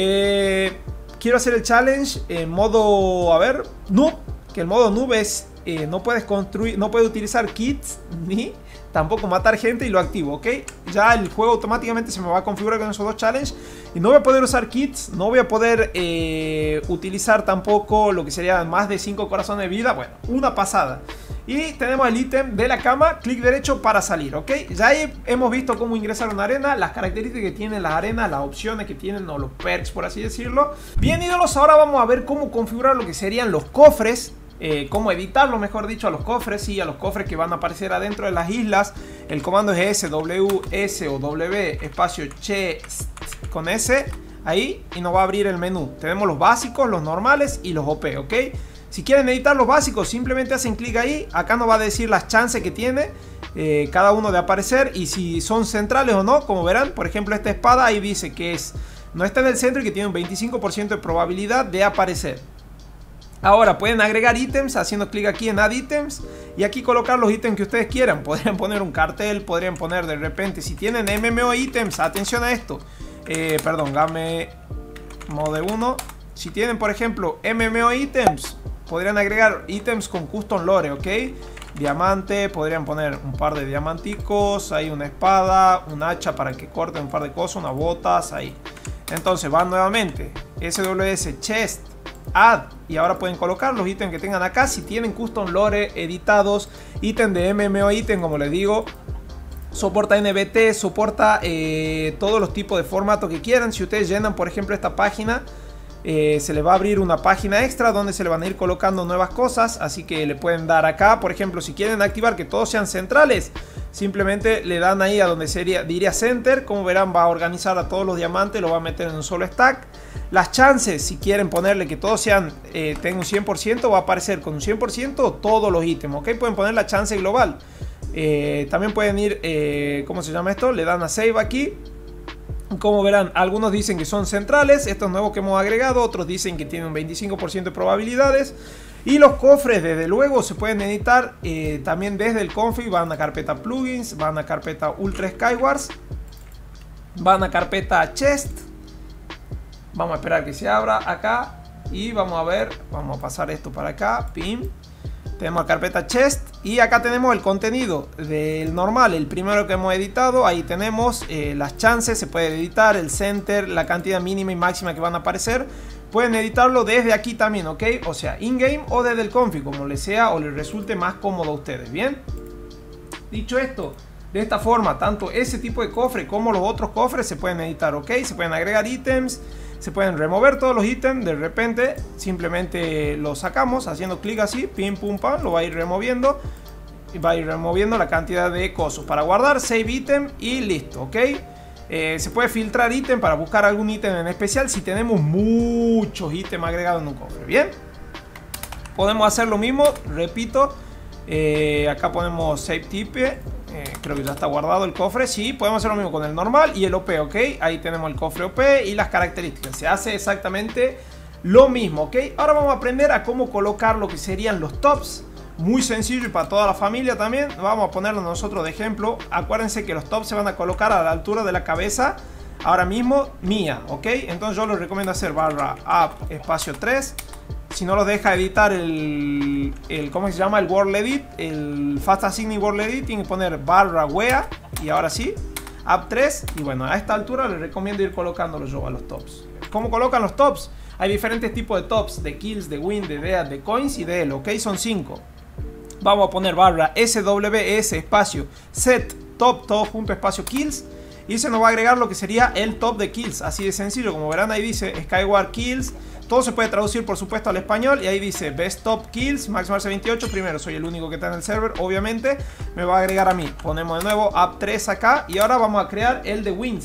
eh, quiero hacer el challenge en modo, a ver, noob, que el modo noob es, eh, no puedes construir, no puedes utilizar kits ni tampoco matar gente, y lo activo, ¿ok? Ya el juego automáticamente se me va a configurar con esos dos challenges. Y no voy a poder usar kits, no voy a poder eh, utilizar tampoco lo que sería más de cinco corazones de vida. Bueno, una pasada. Y tenemos el ítem de la cama, clic derecho para salir, ¿ok? Ya he, hemos visto cómo ingresar a una arena, las características que tienen las arenas, las opciones que tienen, o los perks, por así decirlo. Bien, ídolos, ahora vamos a ver cómo configurar lo que serían los cofres. Eh, cómo editarlo, mejor dicho, a los cofres y a los cofres que van a aparecer adentro de las islas. El comando es S W S o W espacio chest con S ahí, y nos va a abrir el menú. Tenemos los básicos, los normales y los O P, ¿ok? Si quieren editar los básicos, simplemente hacen clic ahí. Acá nos va a decir las chances que tiene eh, cada uno de aparecer y si son centrales o no. Como verán, por ejemplo, esta espada ahí dice que es, no está en el centro y que tiene un veinticinco por ciento de probabilidad de aparecer. Ahora pueden agregar ítems haciendo clic aquí en Add Items y aquí colocar los ítems que ustedes quieran. Podrían poner un cartel, podrían poner de repente, si tienen M M O ítems, atención a esto, eh, perdón, Game Mode uno. Si tienen, por ejemplo, M M O ítems, podrían agregar ítems con custom lore, ¿ok? Diamante, podrían poner un par de diamanticos, ahí una espada, un hacha para que corten un par de cosas, unas botas, ahí. Entonces van nuevamente, S W S Chest, Add, y ahora pueden colocar los ítems que tengan acá. Si tienen custom lore editados, ítem de M M O ítem, como les digo, soporta N B T, soporta eh, todos los tipos de formato que quieran. Si ustedes llenan, por ejemplo, esta página, eh, se le va a abrir una página extra donde se le van a ir colocando nuevas cosas, así que le pueden dar acá. Por ejemplo, si quieren activar que todos sean centrales, simplemente le dan ahí a donde sería, diría center. Como verán, va a organizar a todos los diamantes, lo va a meter en un solo stack. Las chances, si quieren ponerle que todos sean, eh, tengan un cien por ciento, va a aparecer con un cien por ciento todos los ítems, ¿ok? Pueden poner la chance global. Eh, también pueden ir, eh, ¿cómo se llama esto? Le dan a save aquí. Como verán, algunos dicen que son centrales, estos nuevos que hemos agregado, otros dicen que tienen un veinticinco por ciento de probabilidades. Y los cofres, desde luego, se pueden editar eh, también desde el config. Van a carpeta plugins, van a carpeta Ultra Skywars, van a carpeta chest. Vamos a esperar que se abra acá y vamos a ver, vamos a pasar esto para acá, pim. Tenemos la carpeta chest y acá tenemos el contenido del normal, el primero que hemos editado. Ahí tenemos eh, las chances, se puede editar el center, la cantidad mínima y máxima que van a aparecer. Pueden editarlo desde aquí también, ¿ok? O sea, in-game o desde el config, como les sea o les resulte más cómodo a ustedes, ¿bien? Dicho esto, de esta forma, tanto ese tipo de cofre como los otros cofres se pueden editar, ¿ok? Se pueden agregar ítems, se pueden remover todos los ítems. De repente, simplemente los sacamos haciendo clic así, pim pum pam, lo va a ir removiendo. Y va a ir removiendo la cantidad de cosas. Para guardar, save ítem y listo, ¿ok? Eh, se puede filtrar ítem para buscar algún ítem en especial si tenemos muchos ítems agregados en un cofre, ¿bien? Podemos hacer lo mismo, repito. Eh, acá ponemos save type. Eh, creo que ya está guardado el cofre. Sí, podemos hacer lo mismo con el normal y el O P, ¿ok? Ahí tenemos el cofre O P y las características. Se hace exactamente lo mismo, ¿ok? Ahora vamos a aprender a cómo colocar lo que serían los tops Muy sencillo y para toda la familia también. Vamos a ponerlo nosotros de ejemplo. Acuérdense que los tops se van a colocar a la altura de la cabeza ahora mismo mía, ¿ok? Entonces yo les recomiendo hacer barra up espacio tres. Si no los deja editar el, el ¿cómo se llama? El World Edit, el Fast Assigning World Edit, tienen que poner barra wea. Y ahora sí, up tres. Y bueno, a esta altura les recomiendo ir colocándolos yo a los tops. ¿Cómo colocan los tops? Hay diferentes tipos de tops, de kills, de win, de death, de coins y de elo, ¿ok? Son cinco. Vamos a poner barra S W S espacio set top, todo junto, espacio kills. Y se nos va a agregar lo que sería el top de kills. Así de sencillo, como verán ahí dice Skyward Kills. Todo se puede traducir por supuesto al español. Y ahí dice Best Top Kills, MaxMarce veintiocho. Primero, soy el único que está en el server, obviamente. Me va a agregar a mí. Ponemos de nuevo up tres acá. Y ahora vamos a crear el de wins.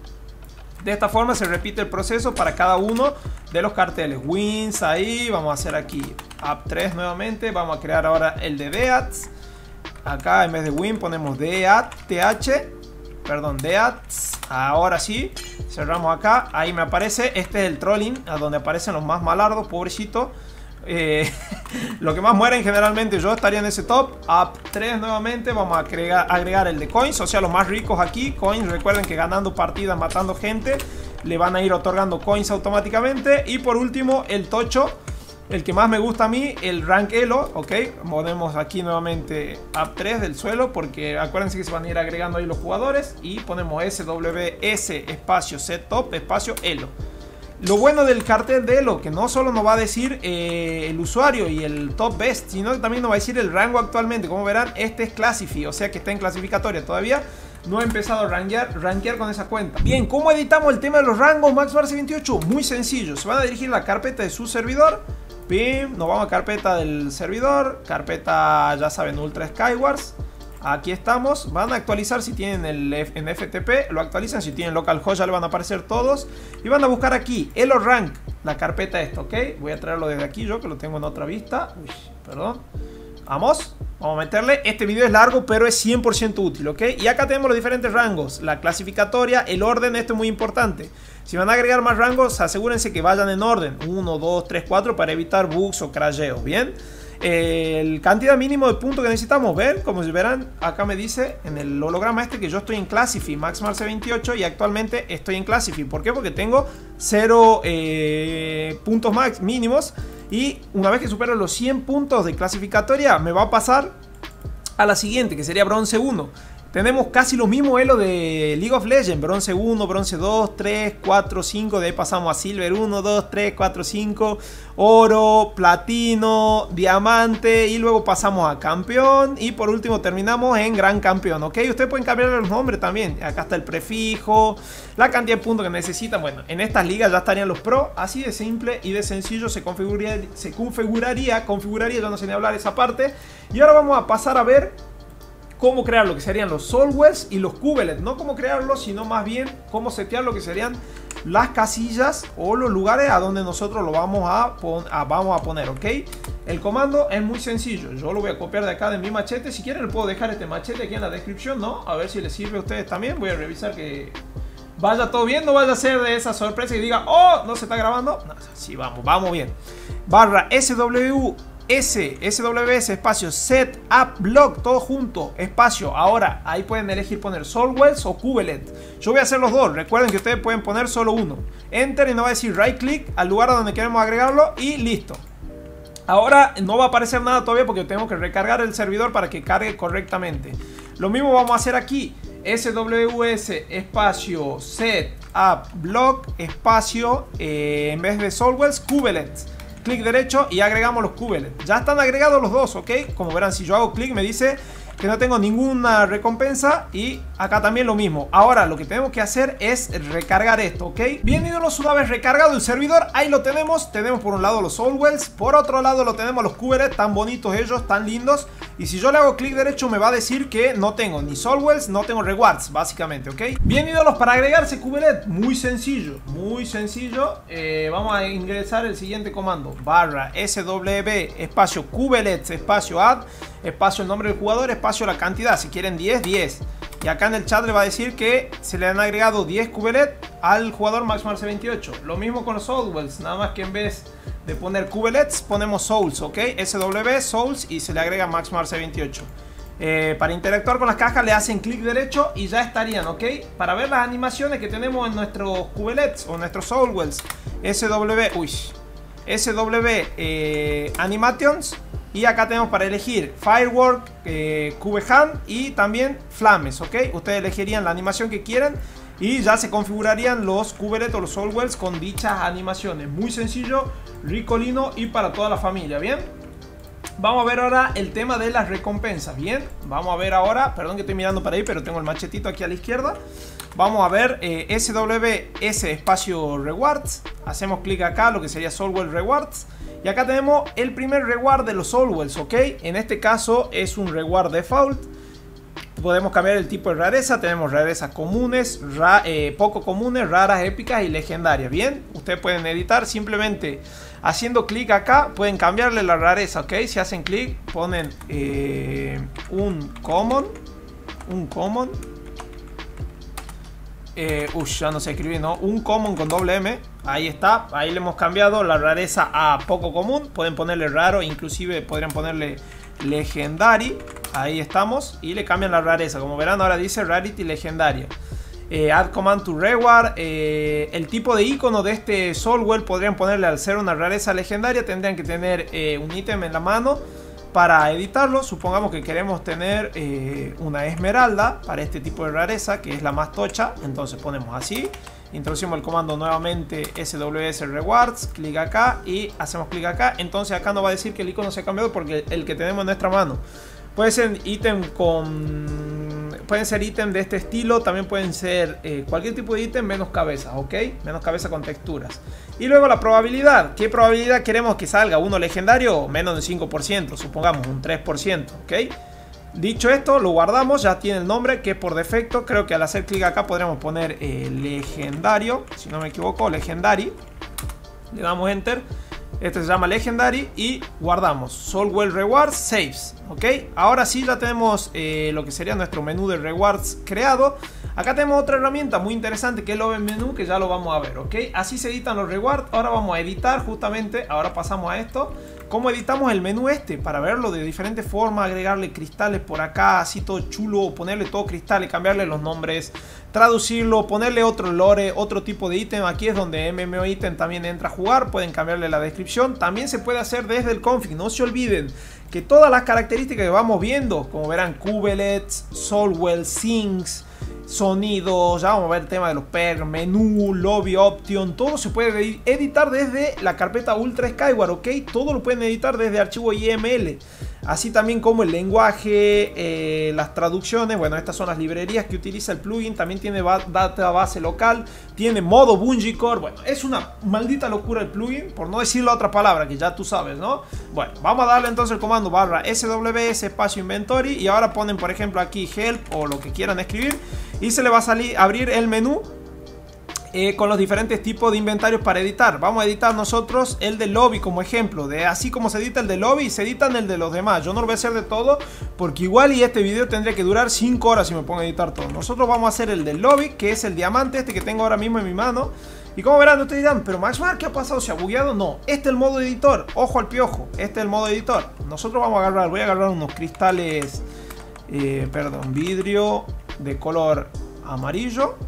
De esta forma se repite el proceso para cada uno de los carteles. Wins ahí, vamos a hacer aquí up tres nuevamente. Vamos a crear ahora el de Deaths. Acá en vez de win ponemos Death, T H. Perdón, Deaths. Ahora sí, cerramos acá. Ahí me aparece, este es el trolling, a donde aparecen los más malardos, pobrecito. Eh, lo que más mueren generalmente, yo estaría en ese top. Up tres nuevamente, vamos a agregar, agregar el de coins, o sea los más ricos aquí. Coins, recuerden que ganando partidas, matando gente, le van a ir otorgando coins automáticamente. Y por último el tocho, el que más me gusta a mí, el rank elo, ok. Ponemos aquí nuevamente up tres del suelo, porque acuérdense que se van a ir agregando ahí los jugadores. Y ponemos S W S espacio set top espacio elo. Lo bueno del cartel de elo, que no solo nos va a decir eh, el usuario y el top best, sino que también nos va a decir el rango actualmente. Como verán, este es Classify, o sea que está en clasificatoria todavía. No he empezado a rankear, rankear con esa cuenta. Bien, ¿cómo editamos el tema de los rangos MaxMarce veintiocho? Muy sencillo, se van a dirigir a la carpeta de su servidor. Bien, nos vamos a carpeta del servidor, carpeta, ya saben, Ultra Skywars. Aquí estamos, van a actualizar si tienen el en F T P, lo actualizan, si tienen localhost ya le van a aparecer todos. Y van a buscar aquí, Elo Rank, la carpeta esta, ¿ok? Voy a traerlo desde aquí yo, que lo tengo en otra vista. Uy, perdón. Vamos, vamos a meterle. Este video es largo, pero es cien por ciento útil, ¿ok? Y acá tenemos los diferentes rangos, la clasificatoria, el orden, esto es muy importante. Si van a agregar más rangos, asegúrense que vayan en orden, uno, dos, tres, cuatro, para evitar bugs o crasheos, ¿bien? El cantidad mínimo de puntos que necesitamos, ver, como verán, acá me dice en el holograma este que yo estoy en Classify MaxMarce veintiocho y actualmente estoy en Classify. ¿Por qué? Porque tengo cero eh, puntos max mínimos y una vez que supero los cien puntos de clasificatoria me va a pasar a la siguiente, que sería bronce uno. Tenemos casi lo mismo elo de League of Legends, bronce uno, bronce dos, tres, cuatro, cinco, de ahí pasamos a silver uno, dos, tres, cuatro, cinco, oro, platino, diamante y luego pasamos a campeón y por último terminamos en gran campeón, ¿ok? Ustedes pueden cambiar los nombres también, acá está el prefijo, la cantidad de puntos que necesitan. Bueno, en estas ligas ya estarían los pro, así de simple y de sencillo se configuraría, se configuraría, configuraría, yo no sé ni hablar esa parte. Y ahora vamos a pasar a ver cómo crear lo que serían los Soulwells y los Cubelet. No cómo crearlos, sino más bien cómo setear lo que serían las casillas o los lugares a donde nosotros lo vamos a, a, vamos a poner, ¿ok? El comando es muy sencillo. Yo lo voy a copiar de acá de mi machete. Si quieren le puedo dejar este machete aquí en la descripción, ¿no? A ver si les sirve a ustedes también. Voy a revisar que vaya todo bien. No vaya a ser de esa sorpresa y diga, oh, no se está grabando. No, sí, vamos, vamos bien. Barra S W S, S W S, espacio, set, up, block, todo junto, espacio. Ahora, ahí pueden elegir poner Soulwells o Cubelet. Yo voy a hacer los dos, recuerden que ustedes pueden poner solo uno. Enter y nos va a decir right click al lugar a donde queremos agregarlo y listo. Ahora no va a aparecer nada todavía porque tenemos que recargar el servidor para que cargue correctamente. Lo mismo vamos a hacer aquí. S W S, espacio, set, up, block, espacio, eh, en vez de Soulwells, Cubelets. Clic derecho y agregamos los Cubelet. Ya están agregados los dos, ¿ok? Como verán, si yo hago clic me dice que no tengo ninguna recompensa y acá también lo mismo. Ahora lo que tenemos que hacer es recargar esto, ¿ok? Bien, ídolos, una vez recargado el servidor, ahí lo tenemos. Tenemos por un lado los Soulwells, por otro lado lo tenemos los Cubelet, tan bonitos ellos, tan lindos. Y si yo le hago clic derecho me va a decir que no tengo ni Soulwells, no tengo rewards, básicamente, ¿ok? Bien, ídolos, para agregarse Cubelet, muy sencillo, muy sencillo. Eh, vamos a ingresar el siguiente comando. Barra S W espacio Cubelet espacio add, espacio el nombre del jugador, espacio la cantidad. Si quieren diez, diez. Y acá en el chat le va a decir que se le han agregado diez Cubelet al jugador MaxMarce veintiocho. Lo mismo con los Soulwells, nada más que en vez de poner cubelets, ponemos souls, ¿ok? S W, souls, y se le agrega Max Marce veintiocho. Eh, para interactuar con las cajas le hacen clic derecho y ya estarían, ¿ok? Para ver las animaciones que tenemos en nuestros cubelets o nuestros soulwells, S W, uy, S W eh, animations, y acá tenemos para elegir firework, eh, cube hand y también flames, ¿ok? Ustedes elegirían la animación que quieran y ya se configurarían los cubelets o los soulwells con dichas animaciones. Muy sencillo, ricolino y para toda la familia, ¿bien? Vamos a ver ahora el tema de las recompensas, ¿bien? Vamos a ver ahora, perdón que estoy mirando para ahí, pero tengo el machetito aquí a la izquierda. Vamos a ver eh, S W S espacio rewards. Hacemos clic acá, lo que sería Soulwell Rewards. Y acá tenemos el primer reward de los Soulwells, ¿ok? En este caso es un reward default. Podemos cambiar el tipo de rareza. Tenemos rarezas comunes, ra eh, poco comunes, raras, épicas y legendarias. Bien, ustedes pueden editar simplemente haciendo clic acá. Pueden cambiarle la rareza, ¿ok? Si hacen clic, ponen eh, un common. Un common. Eh, uy, ya no sé escribir, ¿no? Un common con doble M. Ahí está. Ahí le hemos cambiado la rareza a poco común. Pueden ponerle raro, inclusive podrían ponerle legendary. Ahí estamos. Y le cambian la rareza. Como verán, ahora dice rarity legendaria. Eh, add command to reward. Eh, el tipo de icono de este Soulwell podrían ponerle, al ser una rareza legendaria, tendrían que tener eh, un ítem en la mano para editarlo. Supongamos que queremos tener eh, una esmeralda para este tipo de rareza, que es la más tocha. Entonces ponemos así. Introducimos el comando nuevamente S W S rewards, clic acá y hacemos clic acá. Entonces acá nos va a decir que el icono se ha cambiado porque el que tenemos en nuestra mano. Puede ser ítem con... Pueden ser ítem de este estilo. También pueden ser eh, cualquier tipo de ítem menos cabezas, ¿ok? Menos cabeza con texturas. Y luego la probabilidad. ¿Qué probabilidad queremos que salga? ¿Uno legendario? Menos del cinco por ciento. Supongamos un tres por ciento, ¿ok? Dicho esto, lo guardamos. Ya tiene el nombre que por defecto. Creo que al hacer clic acá podríamos poner eh, legendario. Si no me equivoco, legendary. Le damos enter. Este se llama Legendary y guardamos. Soulwell Rewards, Saves. Ok, ahora sí ya tenemos eh, lo que sería nuestro menú de rewards creado. Acá tenemos otra herramienta muy interesante que es el Open Menú, que ya lo vamos a ver. Ok, así se editan los rewards. Ahora vamos a editar justamente. Ahora pasamos a esto. ¿Cómo editamos el menú este? Para verlo de diferentes formas, agregarle cristales por acá, así todo chulo, ponerle todo cristales, cambiarle los nombres, traducirlo, ponerle otro lore, otro tipo de ítem. Aquí es donde M M O ítem también entra a jugar. Pueden cambiarle la descripción. También se puede hacer desde el config. No se olviden que todas las características que vamos viendo, como verán, cubelets, Soulwell, Sings, sonidos, ya vamos a ver el tema de los perks, menú, lobby option, todo se puede editar desde la carpeta Ultra Skyward, ok, todo lo pueden editar desde archivo I M L, así también como el lenguaje, eh, las traducciones. Bueno, estas son las librerías que utiliza el plugin. También tiene database local, tiene modo Bungee Core. Bueno, es una maldita locura el plugin, por no decir la otra palabra que ya tú sabes, ¿no? Bueno, vamos a darle entonces el comando barra S W S espacio inventory y ahora ponen por ejemplo aquí help o lo que quieran escribir y se le va a salir abrir el menú Eh, con los diferentes tipos de inventarios para editar. Vamos a editar nosotros el de lobby como ejemplo. De así como se edita el de lobby, se editan el de los demás. Yo no lo voy a hacer de todo porque igual y este video tendría que durar cinco horas si me pongo a editar todo. Nosotros vamos a hacer el del lobby, que es el diamante este que tengo ahora mismo en mi mano. Y como verán, ustedes dirán, pero Maxmar, ¿qué ha pasado? ¿Se ha bugueado? No, este es el modo editor. Ojo al piojo, este es el modo editor. Nosotros vamos a agarrar, voy a agarrar unos cristales, eh, perdón, vidrio de color amarillo.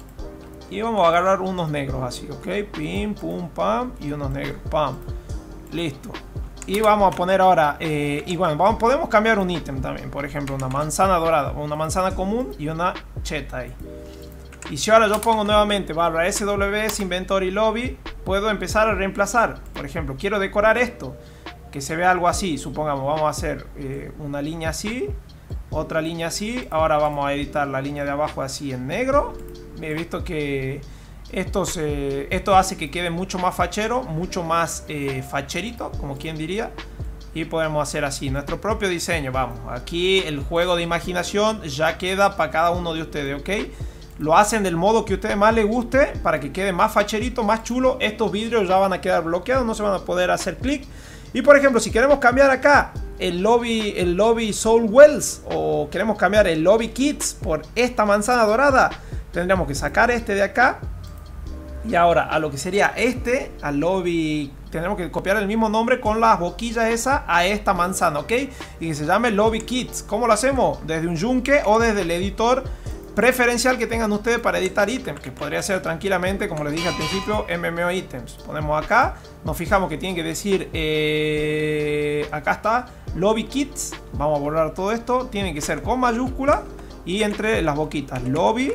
Y vamos a agarrar unos negros así, ok. Pim, pum, pam. Y unos negros, pam. Listo. Y vamos a poner ahora, eh, y bueno, vamos, podemos cambiar un ítem también. Por ejemplo, una manzana dorada, una manzana común y una cheta ahí. Y si ahora yo pongo nuevamente barra S W S Inventory Lobby, puedo empezar a reemplazar. Por ejemplo, quiero decorar esto, que se vea algo así. Supongamos, vamos a hacer eh, una línea así, otra línea así. Ahora vamos a editar la línea de abajo así en negro. He visto que esto, se, esto hace que quede mucho más fachero, mucho más eh, facherito, como quien diría. Y podemos hacer así, nuestro propio diseño. Vamos, aquí el juego de imaginación ya queda para cada uno de ustedes, ¿ok? Lo hacen del modo que a ustedes más les guste para que quede más facherito, más chulo. Estos vidrios ya van a quedar bloqueados, no se van a poder hacer clic. Y por ejemplo, si queremos cambiar acá el lobby, el lobby Soulwells o queremos cambiar el lobby Kids por esta manzana dorada, tendríamos que sacar este de acá. Y ahora a lo que sería este, al lobby tenemos que copiar el mismo nombre con las boquillas esa a esta manzana, ¿ok? Y que se llame Lobby Kits. ¿Cómo lo hacemos? Desde un yunque o desde el editor preferencial que tengan ustedes para editar ítems, que podría ser tranquilamente, como les dije al principio, M M O ítems. Ponemos acá, nos fijamos que tiene que decir, eh, acá está, Lobby Kits. Vamos a borrar todo esto, tiene que ser con mayúscula y entre las boquitas, Lobby,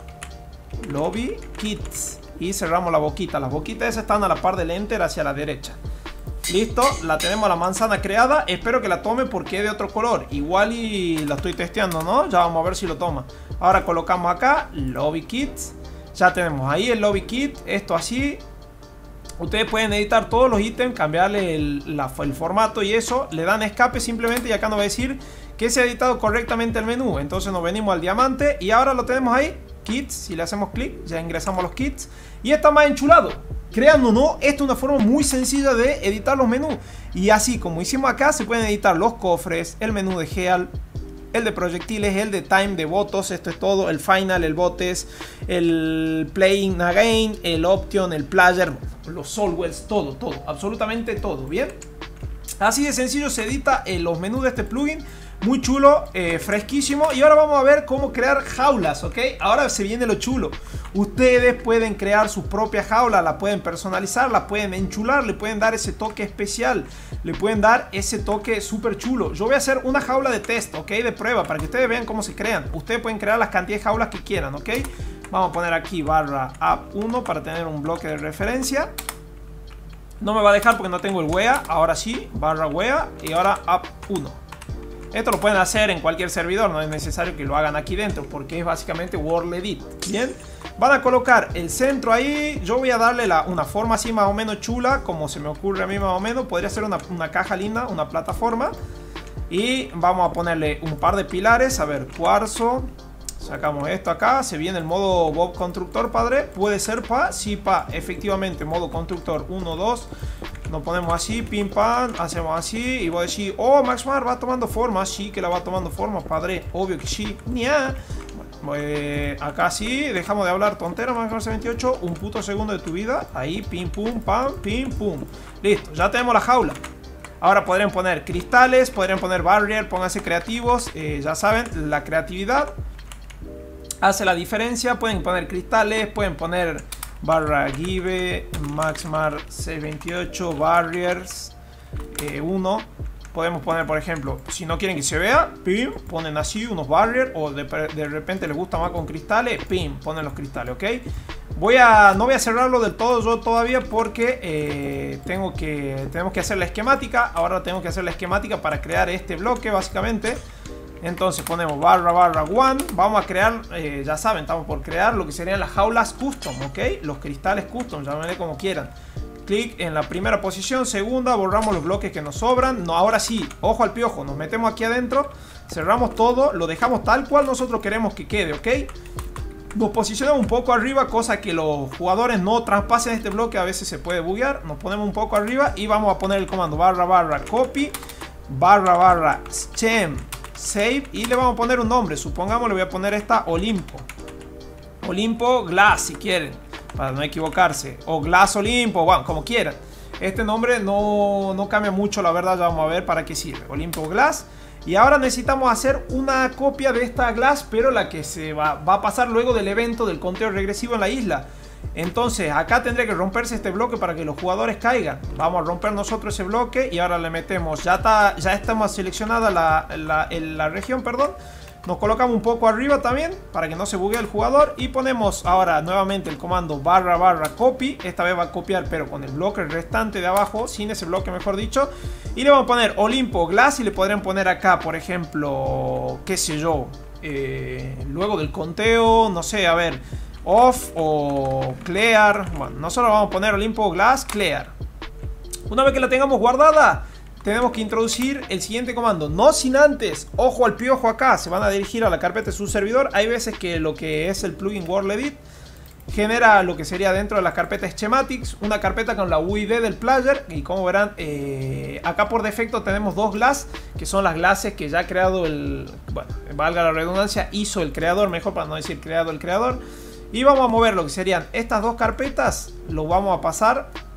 Lobby Kits. Y cerramos la boquita, las boquitas esas están a la par del enter hacia la derecha. Listo, la tenemos la manzana creada. Espero que la tome porque es de otro color. Igual y la estoy testeando, ¿no? Ya vamos a ver si lo toma. Ahora colocamos acá Lobby Kits. Ya tenemos ahí el Lobby Kit. Esto así. Ustedes pueden editar todos los ítems, cambiarle el, la, el formato y eso. Le dan escape simplemente y acá nos va a decir que se ha editado correctamente el menú. Entonces nos venimos al diamante y ahora lo tenemos ahí. Kits, si le hacemos clic, ya ingresamos a los kits. Y está más enchulado. Créanlo o no, esta es una forma muy sencilla de editar los menús. Y así como hicimos acá, se pueden editar los cofres, el menú de Heal, el de proyectiles, el de time de votos, esto es todo, el final, el botes, el playing again, el option, el player, los solwells, todo, todo, absolutamente todo, ¿bien? Así de sencillo se edita en los menús de este plugin. Muy chulo, eh, fresquísimo. Y ahora vamos a ver cómo crear jaulas, ¿ok? Ahora se viene lo chulo. Ustedes pueden crear sus propias jaulas, la pueden personalizar, la pueden enchular, le pueden dar ese toque especial, le pueden dar ese toque súper chulo. Yo voy a hacer una jaula de test, ¿ok? De prueba, para que ustedes vean cómo se crean. Ustedes pueden crear las cantidades de jaulas que quieran, ¿ok? Vamos a poner aquí barra app uno para tener un bloque de referencia. No me va a dejar porque no tengo el wea. Ahora sí, barra wea y ahora app uno. Esto lo pueden hacer en cualquier servidor, no es necesario que lo hagan aquí dentro porque es básicamente World Edit. Bien, van a colocar el centro ahí. Yo voy a darle la, una forma así más o menos chula, como se me ocurre a mí más o menos. Podría ser una, una caja linda, una plataforma. Y vamos a ponerle un par de pilares. A ver, cuarzo. Sacamos esto acá. Se viene el modo Bob Constructor, padre. Puede ser pa, sí pa, efectivamente, modo constructor uno, dos. Nos ponemos así, pim pam, hacemos así. Y voy a decir, oh, Maxmar va tomando forma. Sí que la va tomando forma, padre. Obvio que sí. Nia. Bueno, eh, acá sí, dejamos de hablar tontera, Maxmar C veintiocho. Un puto segundo de tu vida. Ahí, pim pum, pam, pim pum. Listo, ya tenemos la jaula. Ahora podrían poner cristales, podrían poner barrier, pónganse creativos. Eh, ya saben, la creatividad hace la diferencia. Pueden poner cristales, pueden poner barra give Maxmar C veintiocho barriers eh, uno. Podemos poner, por ejemplo, si no quieren que se vea, pim, ponen así unos barriers. O de, de repente les gusta más con cristales, pim, ponen los cristales, ¿ok? Voy a, no voy a cerrarlo del todo yo todavía porque eh, tengo que, tenemos que hacer la esquemática. Ahora tengo que hacer la esquemática para crear este bloque básicamente. Entonces ponemos barra barra one. Vamos a crear, eh, ya saben, estamos por crear lo que serían las jaulas custom, ¿ok? Los cristales custom, llámenle como quieran. Clic en la primera posición, segunda, borramos los bloques que nos sobran. No, ahora sí, ojo al piojo, nos metemos aquí adentro, cerramos todo, lo dejamos tal cual nosotros queremos que quede, ¿ok? Nos posicionamos un poco arriba, cosa que los jugadores no traspasen este bloque, a veces se puede buguear. Nos ponemos un poco arriba y vamos a poner el comando barra barra copy, barra barra stem, save y le vamos a poner un nombre. Supongamos le voy a poner esta Olimpo. Olimpo Glass si quieren, para no equivocarse. O Glass Olimpo, bueno, como quieran. Este nombre no, no cambia mucho, la verdad, ya vamos a ver para qué sirve. Olimpo Glass. Y ahora necesitamos hacer una copia de esta Glass, pero la que se va, va a pasar luego del evento del conteo regresivo en la isla. Entonces acá tendría que romperse este bloque para que los jugadores caigan. Vamos a romper nosotros ese bloque y ahora le metemos, ya está, ya estamos seleccionada la, la, la región, perdón. Nos colocamos un poco arriba también para que no se buguee el jugador. Y ponemos ahora nuevamente el comando barra barra copy. Esta vez va a copiar pero con el bloque restante de abajo, sin ese bloque mejor dicho. Y le vamos a poner Olimpo Glass y le podrían poner acá, por ejemplo, qué sé yo, eh, luego del conteo, no sé, a ver, off o clear. Bueno, nosotros vamos a poner Olimpo Glass clear. Una vez que la tengamos guardada, tenemos que introducir el siguiente comando. No sin antes, ojo al piojo acá, se van a dirigir a la carpeta de su servidor. Hay veces que lo que es el plugin World Edit genera lo que sería dentro de la carpeta Schematics, una carpeta con la U I D del player. Y como verán, eh, acá por defecto tenemos dos glass, que son las glasses que ya ha creado el, bueno, valga la redundancia, hizo el creador, mejor para no decir creado el creador. Y vamos a mover lo que serían estas dos carpetas, lo vamos a pasar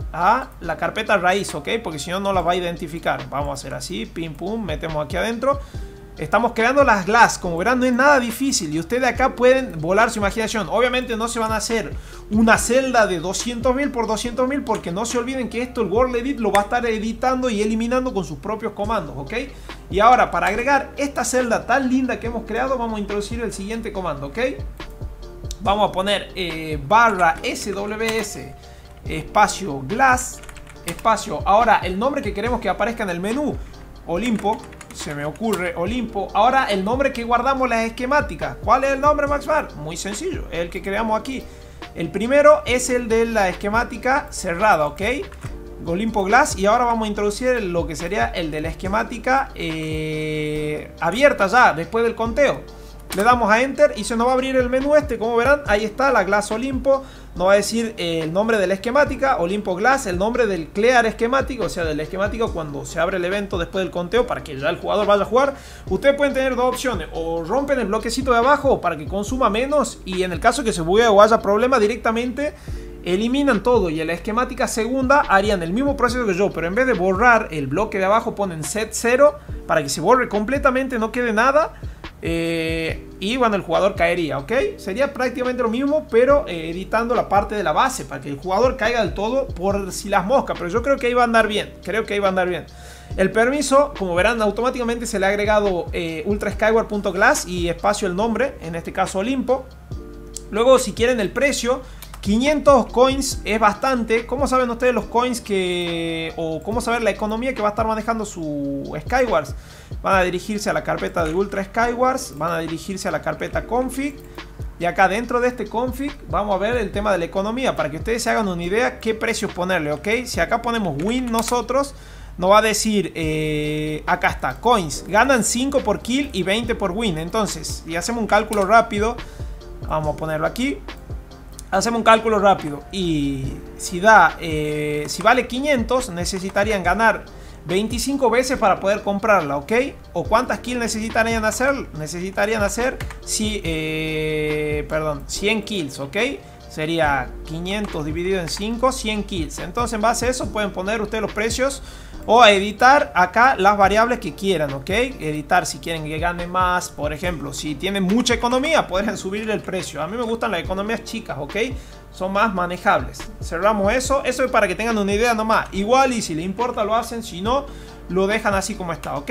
a la carpeta raíz, ¿ok? Porque si no, no las va a identificar. Vamos a hacer así, pim pum, metemos aquí adentro. Estamos creando las glass, como verán no es nada difícil y ustedes acá pueden volar su imaginación. Obviamente no se van a hacer una celda de doscientos mil por doscientos mil porque no se olviden que esto el World Edit lo va a estar editando y eliminando con sus propios comandos, ¿ok? Y ahora para agregar esta celda tan linda que hemos creado vamos a introducir el siguiente comando, ¿ok? Vamos a poner eh, barra S W S espacio glass espacio, ahora el nombre que queremos que aparezca en el menú, Olimpo. Se me ocurre Olimpo. Ahora el nombre que guardamos las esquemáticas. ¿Cuál es el nombre, Maxmar? Muy sencillo, el que creamos aquí. El primero es el de la esquemática cerrada, ¿ok? Olimpo Glass. Y ahora vamos a introducir lo que sería el de la esquemática eh, abierta ya, después del conteo. Le damos a Enter y se nos va a abrir el menú este, como verán, ahí está la Glass Olimpo. Nos va a decir eh, el nombre de la esquemática, Olimpo Glass, el nombre del clear esquemático, o sea, del esquemático cuando se abre el evento después del conteo para que ya el jugador vaya a jugar. Ustedes pueden tener dos opciones, o rompen el bloquecito de abajo para que consuma menos y en el caso que se bugue o haya problema directamente eliminan todo y en la esquemática segunda harían el mismo proceso que yo, pero en vez de borrar el bloque de abajo ponen set cero para que se borre completamente, no quede nada. Eh, y bueno, el jugador caería, ¿ok? Sería prácticamente lo mismo, pero eh, editando la parte de la base para que el jugador caiga del todo por si las moscas. Pero yo creo que ahí va a andar bien, creo que ahí va a andar bien. El permiso, como verán, automáticamente se le ha agregado eh, ultraskyward.glass y espacio el nombre, en este caso Olimpo. Luego, si quieren el precio, quinientos coins es bastante. ¿Cómo saben ustedes los coins que... o cómo saber la economía que va a estar manejando su Skywars? Van a dirigirse a la carpeta de Ultra Skywars, van a dirigirse a la carpeta config. Y acá dentro de este config vamos a ver el tema de la economía para que ustedes se hagan una idea qué precios ponerle, ¿ok? Si acá ponemos win nosotros, nos va a decir, eh, acá está, coins, ganan cinco por kill y veinte por win. Entonces, si hacemos un cálculo rápido, vamos a ponerlo aquí. Hacemos un cálculo rápido y si da, eh, si vale quinientos, necesitarían ganar veinticinco veces para poder comprarla, ¿ok? ¿O cuántas kills necesitarían hacer? Necesitarían hacer, si, eh, perdón, cien kills, ¿ok? Sería quinientos dividido en cinco, cien kills. Entonces en base a eso pueden poner ustedes los precios o a editar acá las variables que quieran, ¿ok? Editar si quieren que gane más, por ejemplo, si tienen mucha economía, podrían subir el precio. A mí me gustan las economías chicas, ¿ok? Son más manejables. Cerramos eso, eso es para que tengan una idea nomás. Igual y si les importa lo hacen, si no, lo dejan así como está, ¿ok?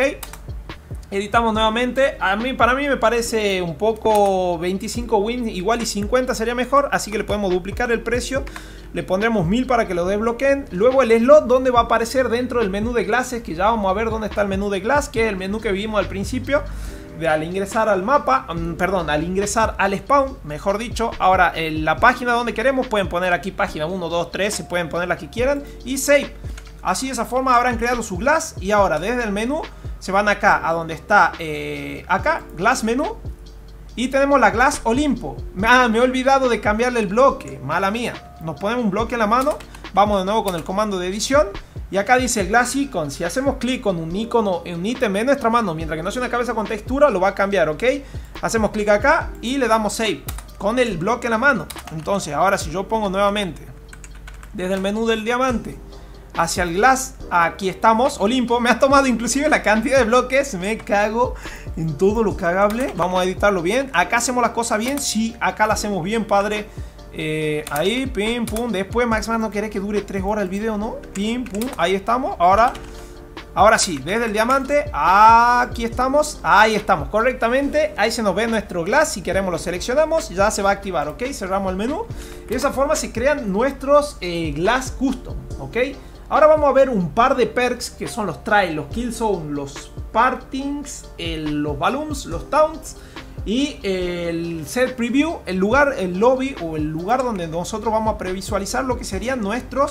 Editamos nuevamente. A mí, para mí me parece un poco veinticinco wins, igual y cincuenta sería mejor, así que le podemos duplicar el precio. Le pondremos mil para que lo desbloqueen. Luego el slot donde va a aparecer dentro del menú de glasses, que ya vamos a ver dónde está el menú de glass, que es el menú que vimos al principio. De al ingresar al mapa, um, perdón, al ingresar al spawn, mejor dicho. Ahora en la página donde queremos pueden poner aquí página uno, dos, tres, se pueden poner la que quieran y save. Así de esa forma habrán creado su glass y ahora desde el menú se van acá a donde está, eh, acá, glass menú. Y tenemos la Glass Olimpo. Ah, me he olvidado de cambiarle el bloque, mala mía. Nos ponemos un bloque en la mano, vamos de nuevo con el comando de edición. Y acá dice Glass Icon. Si hacemos clic con un icono, un ítem en nuestra mano, mientras que no sea una cabeza con textura, lo va a cambiar, ¿ok? Hacemos clic acá y le damos Save con el bloque en la mano. Entonces, ahora si yo pongo nuevamente desde el menú del diamante hacia el Glass, aquí estamos, Olimpo. Me ha tomado inclusive la cantidad de bloques, me cago en todo lo cagable. Vamos a editarlo bien. Acá hacemos las cosas bien, sí, acá la hacemos bien, padre. Eh, ahí, pim, pum. Después, Maxman, no quiere que dure tres horas el video, ¿no? Pim, pum, ahí estamos. Ahora, ahora sí, desde el diamante, aquí estamos. Ahí estamos, correctamente. Ahí se nos ve nuestro Glass. Si queremos lo seleccionamos, ya se va a activar, ¿ok? Cerramos el menú. De esa forma se crean nuestros eh, Glass Custom, ¿ok? Ahora vamos a ver un par de perks que son los Trials, los Killzone, los Partings, el, los Balloons, los Taunts y el Set Preview, el lugar, el lobby o el lugar donde nosotros vamos a previsualizar lo que serían nuestros,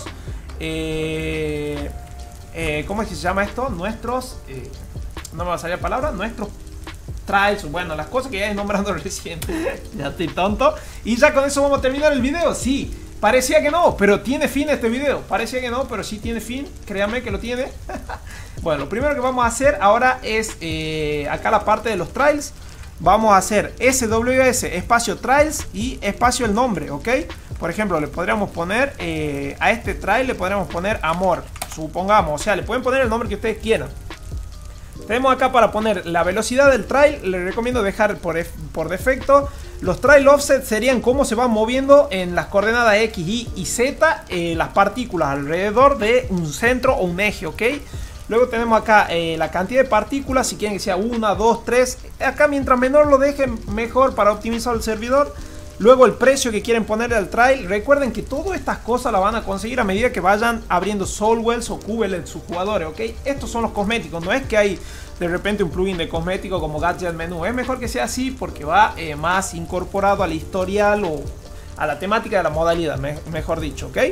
eh, eh, ¿cómo es que se llama esto? Nuestros, eh, no me va a salir la palabra, nuestros Trials, bueno, las cosas que ya he nombrando recién, ya estoy tonto. Y ya con eso vamos a terminar el video, sí. Parecía que no, pero tiene fin este video. Parecía que no, pero sí tiene fin. Créanme que lo tiene. Bueno, lo primero que vamos a hacer ahora es eh, acá la parte de los trials. Vamos a hacer S W S espacio trials y espacio el nombre, ¿ok? Por ejemplo, le podríamos poner eh, a este trail le podríamos poner amor, supongamos. O sea, le pueden poner el nombre que ustedes quieran. Tenemos acá para poner la velocidad del trail. Les recomiendo dejar por, por defecto. Los trail offset serían cómo se van moviendo en las coordenadas X, Y y Z eh, las partículas alrededor de un centro o un eje, ¿ok? Luego tenemos acá eh, la cantidad de partículas, si quieren que sea una, dos, tres. Acá mientras menor lo dejen, mejor para optimizar el servidor. Luego el precio que quieren ponerle al trail. Recuerden que todas estas cosas las van a conseguir a medida que vayan abriendo Soul Wells o Q L en sus jugadores, ¿ok? Estos son los cosméticos, no es que hay de repente un plugin de cosmético como Gadget Menú. Es mejor que sea así porque va eh, más incorporado al historial o a la temática de la modalidad, me mejor dicho, ¿ok?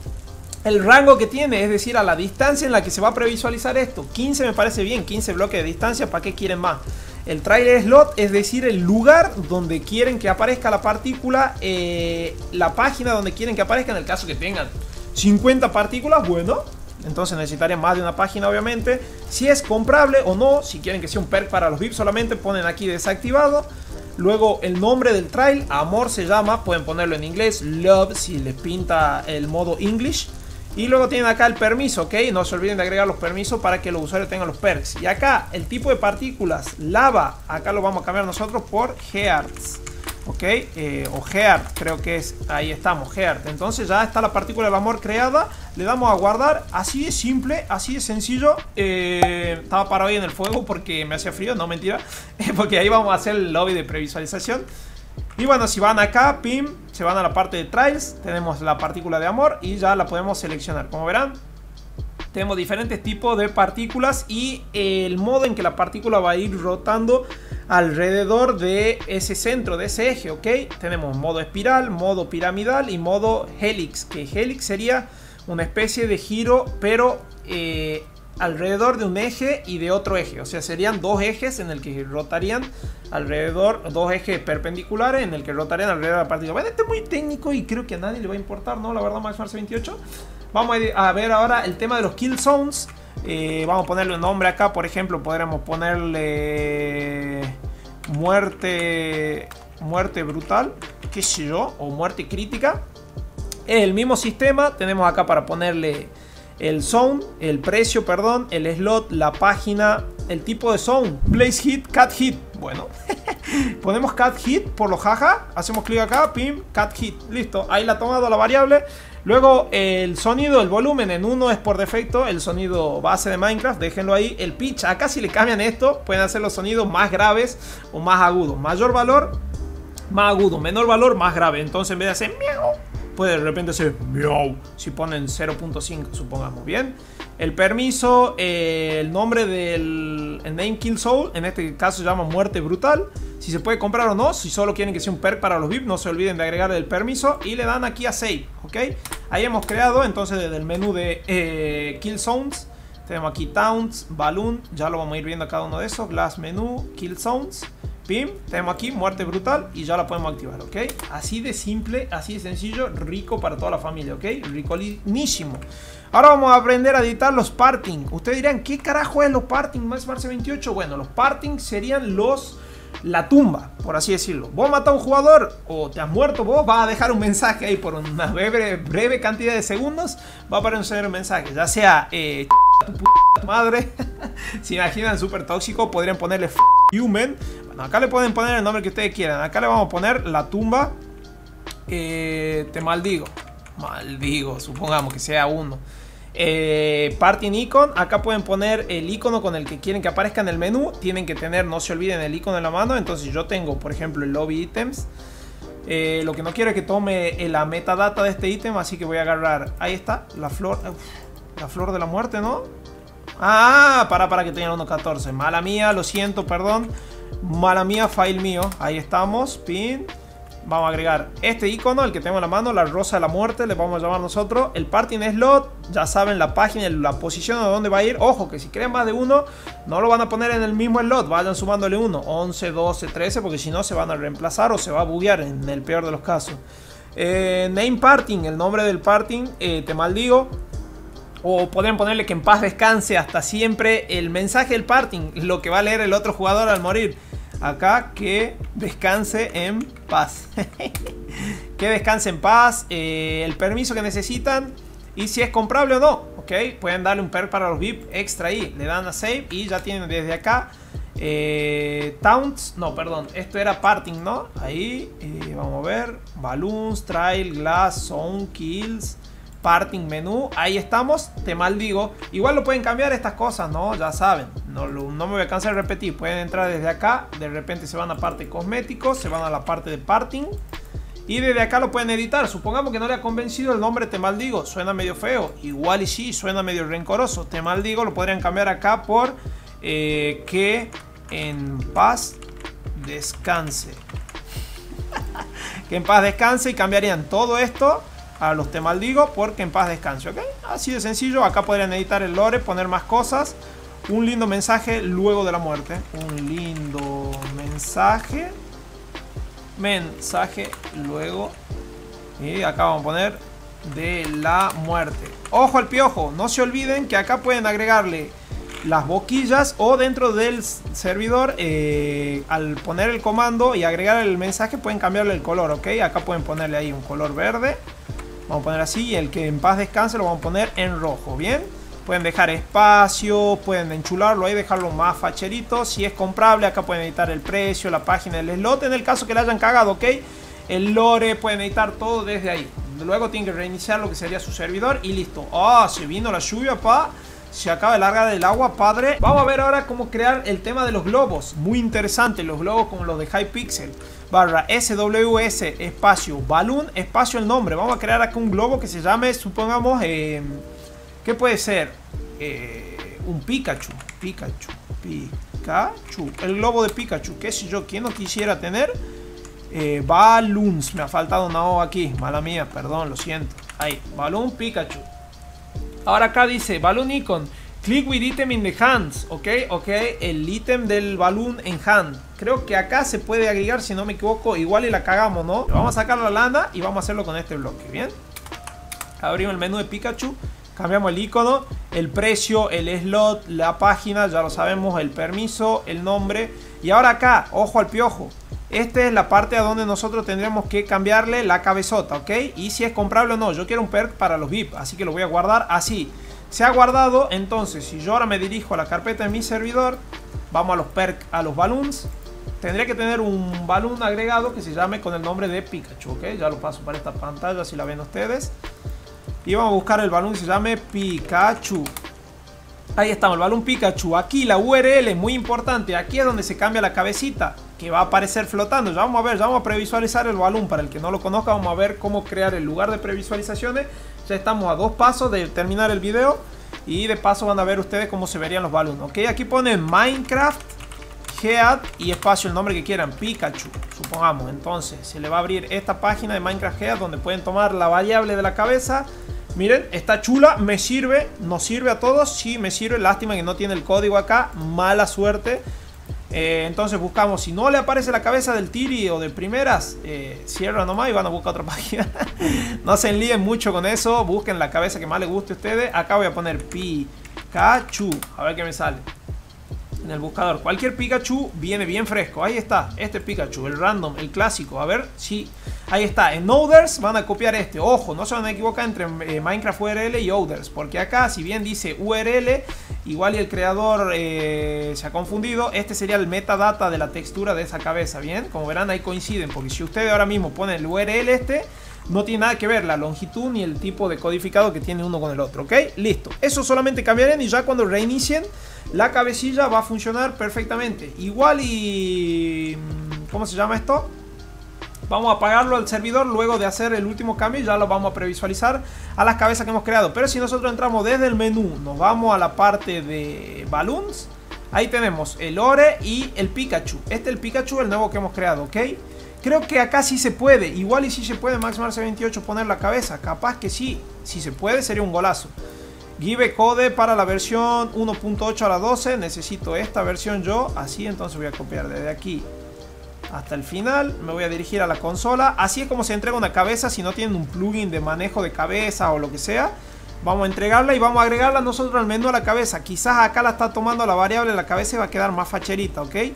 El rango que tiene, es decir, a la distancia en la que se va a previsualizar esto. quince me parece bien, quince bloques de distancia, ¿para qué quieren más? El trailer slot, es decir, el lugar donde quieren que aparezca la partícula, eh, la página donde quieren que aparezca, en el caso que tengan cincuenta partículas, bueno, entonces necesitarían más de una página obviamente. Si es comprable o no, si quieren que sea un perk para los V I P solamente, ponen aquí desactivado. Luego el nombre del trail, amor se llama, pueden ponerlo en inglés, love si les pinta el modo English. Y luego tienen acá el permiso, ¿ok? No se olviden de agregar los permisos para que los usuarios tengan los perks. Y acá el tipo de partículas, lava, acá lo vamos a cambiar nosotros por Hearts, ¿ok? Eh, o Heart, creo que es, ahí estamos, Heart. Entonces ya está la partícula del amor creada. Le damos a guardar, así de simple, así de sencillo. eh, Estaba parado ahí en el fuego porque me hacía frío, no mentira. Porque ahí vamos a hacer el lobby de previsualización. Y bueno, si van acá, pim, se van a la parte de trials, tenemos la partícula de amor y ya la podemos seleccionar. Como verán, tenemos diferentes tipos de partículas y el modo en que la partícula va a ir rotando alrededor de ese centro, de ese eje, ¿ok? Tenemos modo espiral, modo piramidal y modo helix, que helix sería una especie de giro, pero eh, alrededor de un eje y de otro eje. O sea, serían dos ejes en el que rotarían alrededor, dos ejes perpendiculares en el que rotarían alrededor de la partícula. Bueno, este es muy técnico y creo que a nadie le va a importar, ¿no? La verdad, Max Marce veintiocho. Vamos a ver ahora el tema de los kill zones. Eh, vamos a ponerle un nombre acá. Por ejemplo, podríamos ponerle muerte, muerte brutal, qué sé yo, o muerte crítica. Es el mismo sistema. Tenemos acá para ponerle el zone, el precio, perdón, el slot, la página, el tipo de zone, place hit, cat hit. Bueno, ponemos cat hit por lo jaja, hacemos clic acá, pim, cat hit, listo, ahí la ha tomado la variable. Luego el sonido, el volumen en uno es por defecto, el sonido base de Minecraft, déjenlo ahí. El pitch, acá si le cambian esto, pueden hacer los sonidos más graves o más agudos. Mayor valor, más agudo, menor valor, más grave. Entonces en vez de hacer miau, puede de repente ser miau si ponen cero punto cinco, supongamos. Bien, el permiso, eh, el nombre del el name kill soul, en este caso se llama muerte brutal. Si se puede comprar o no, si solo quieren que sea un perk para los V I P, no se olviden de agregar el permiso y le dan aquí a save, ¿ok? Ahí hemos creado, entonces desde el menú de eh, kill zones, tenemos aquí towns, balloon, ya lo vamos a ir viendo cada uno de esos, glass menú, kill zones. Pim, tenemos aquí muerte brutal y ya la podemos activar, ¿ok? Así de simple, así de sencillo, rico para toda la familia, ¿ok? Ricolinísimo. Ahora vamos a aprender a editar los parting. Ustedes dirán, ¿qué carajo es los parting, Max Marce veintiocho? Bueno, los parting serían los... la tumba, por así decirlo. Vos matás a un jugador o te has muerto vos, vas a dejar un mensaje ahí por una breve, breve cantidad de segundos. Va a aparecer un mensaje, ya sea eh, tu p tu madre. Si imaginan súper tóxico, podrían ponerle f human. Bueno, acá le pueden poner el nombre que ustedes quieran. Acá le vamos a poner la tumba. eh, Te maldigo. Maldigo, supongamos que sea uno. Eh, Parting Icon, acá pueden poner el icono con el que quieren que aparezca en el menú. Tienen que tener, no se olviden, el icono en la mano. Entonces yo tengo, por ejemplo, el lobby items. eh, Lo que no quiero es que tome la metadata de este ítem, así que voy a agarrar, ahí está, la flor. Uf, la flor de la muerte, ¿no? Ah, para, para que tengan uno punto catorce. Mala mía, lo siento, perdón. Mala mía, file mío. Ahí estamos, pin. Vamos a agregar este icono, el que tengo en la mano, la rosa de la muerte, le vamos a llamar nosotros. El parting slot, ya saben la página, la posición a dónde va a ir. Ojo, que si creen más de uno, no lo van a poner en el mismo slot, vayan sumándole uno, once, doce, trece, porque si no se van a reemplazar o se va a buguear en el peor de los casos. eh, Name parting, el nombre del parting, eh, te maldigo. O pueden ponerle que en paz descanse hasta siempre. El mensaje del parting, lo que va a leer el otro jugador al morir. acá que descanse en paz. Que descanse en paz, eh, el permiso que necesitan y si es comprable o no, ok, pueden darle un perk para los V I P extra ahí, le dan a save y ya tienen desde acá eh, Taunts, no, perdón, esto era Parting, ¿no? Ahí, eh, vamos a ver, Balloons, Trial, Glass, Zone, Kills, Parting, menú, ahí estamos, te maldigo. Igual lo pueden cambiar estas cosas, ¿no? Ya saben, no, no me voy a cansar de repetir, pueden entrar desde acá, de repente se van a parte cosméticos, se van a la parte de Parting. Y desde acá lo pueden editar. Supongamos que no le ha convencido el nombre Te Maldigo. Suena medio feo. Igual y sí, suena medio rencoroso. Te Maldigo lo podrían cambiar acá por eh, que en paz descanse. Que en paz descanse y cambiarían todo esto a los Te Maldigo porque en paz descanse, ¿ok? Así de sencillo. Acá podrían editar el lore, poner más cosas. Un lindo mensaje luego de la muerte. Un lindo mensaje. Mensaje luego. Y acá vamos a poner de la muerte. Ojo al piojo. No se olviden que acá pueden agregarle las boquillas o dentro del servidor eh, al poner el comando y agregar el mensaje pueden cambiarle el color, ok. Acá pueden ponerle ahí un color verde. Vamos a poner así y el que en paz descanse lo vamos a poner en rojo, bien. Pueden dejar espacio, pueden enchularlo ahí, dejarlo más facherito. Si es comprable, acá pueden editar el precio, la página, el slot. En el caso que le hayan cagado, ¿ok? El lore, pueden editar todo desde ahí. Luego tienen que reiniciar lo que sería su servidor y listo. ¡Ah! Oh, se vino la lluvia, pa. Se acaba de largar el agua, padre. Vamos a ver ahora cómo crear el tema de los globos. Muy interesante, los globos como los de Hypixel. Barra S W S espacio balloon espacio el nombre. Vamos a crear acá un globo que se llame, supongamos... Eh, ¿qué puede ser? Eh, un Pikachu. Pikachu. Pikachu. El globo de Pikachu. ¿Qué sé yo? ¿Quién no quisiera tener? Eh, balloons. Me ha faltado una O aquí. Mala mía. Perdón. Lo siento. Ahí. Balloon Pikachu. Ahora acá dice Balloon Icon. Click with item in the hands. Ok. Ok. El ítem del balloon en hand. Creo que acá se puede agregar, si no me equivoco. Igual y la cagamos, ¿no? Vamos a sacar la lana y vamos a hacerlo con este bloque. Bien. Abrimos el menú de Pikachu. Cambiamos el icono, el precio, el slot, la página, ya lo sabemos, el permiso, el nombre. Y ahora acá, ojo al piojo. Esta es la parte a donde nosotros tendremos que cambiarle la cabezota, ¿ok? Y si es comprable o no. Yo quiero un perk para los V I P, así que lo voy a guardar así. Se ha guardado, entonces si yo ahora me dirijo a la carpeta de mi servidor, vamos a los perks, a los balloons. Tendría que tener un balloon agregado que se llame con el nombre de Pikachu, ¿ok? Ya lo paso para esta pantalla si la ven ustedes. Y vamos a buscar el balón que se llame Pikachu. Ahí estamos, el balón Pikachu. Aquí la U R L, muy importante. Aquí es donde se cambia la cabecita, que va a aparecer flotando. Ya vamos a ver, ya vamos a previsualizar el balón. Para el que no lo conozca, vamos a ver cómo crear el lugar de previsualizaciones. Ya estamos a dos pasos de terminar el video. Y de paso van a ver ustedes cómo se verían los balones. Ok, aquí ponen Minecraft, Head y espacio, el nombre que quieran, Pikachu, supongamos. Entonces se le va a abrir esta página de Minecraft Head donde pueden tomar la variable de la cabeza. Miren, está chula, me sirve, nos sirve a todos, sí me sirve, lástima que no tiene el código acá, mala suerte. Eh, entonces buscamos, si no le aparece la cabeza del Tiri o de primeras, eh, cierra nomás y van a buscar otra página. No se enlíen mucho con eso, busquen la cabeza que más les guste a ustedes. Acá voy a poner Pikachu, a ver qué me sale en el buscador. Cualquier Pikachu viene bien fresco. Ahí está, este Pikachu, el random, el clásico. A ver si... ahí está, en Others van a copiar este. Ojo, no se van a equivocar entre eh, Minecraft U R L y Others, porque acá si bien dice U R L, igual y el creador eh, se ha confundido. Este sería el metadata de la textura de esa cabeza, ¿bien? Como verán ahí coinciden, porque si ustedes ahora mismo ponen el U R L este, no tiene nada que ver la longitud ni el tipo de codificado que tiene uno con el otro, ¿ok? Listo, eso solamente cambiarán y ya cuando reinicien la cabecilla va a funcionar perfectamente. Igual y... ¿cómo se llama esto? Vamos a apagarlo al servidor luego de hacer el último cambio y ya lo vamos a previsualizar a las cabezas que hemos creado. Pero si nosotros entramos desde el menú, nos vamos a la parte de Balloons, ahí tenemos el Ore y el Pikachu. Este es el Pikachu, el nuevo que hemos creado, ¿ok? Creo que acá sí se puede, igual y sí se puede Maximarse veintiocho poner la cabeza, capaz que sí, si se puede sería un golazo. Give code para la versión uno punto ocho a la doce, necesito esta versión yo, así entonces voy a copiar desde aquí hasta el final, me voy a dirigir a la consola. Así es como se entrega una cabeza si no tienen un plugin de manejo de cabeza o lo que sea. Vamos a entregarla y vamos a agregarla nosotros al menú a la cabeza. Quizás acá la está tomando la variable de la cabeza y va a quedar más facherita, ¿ok?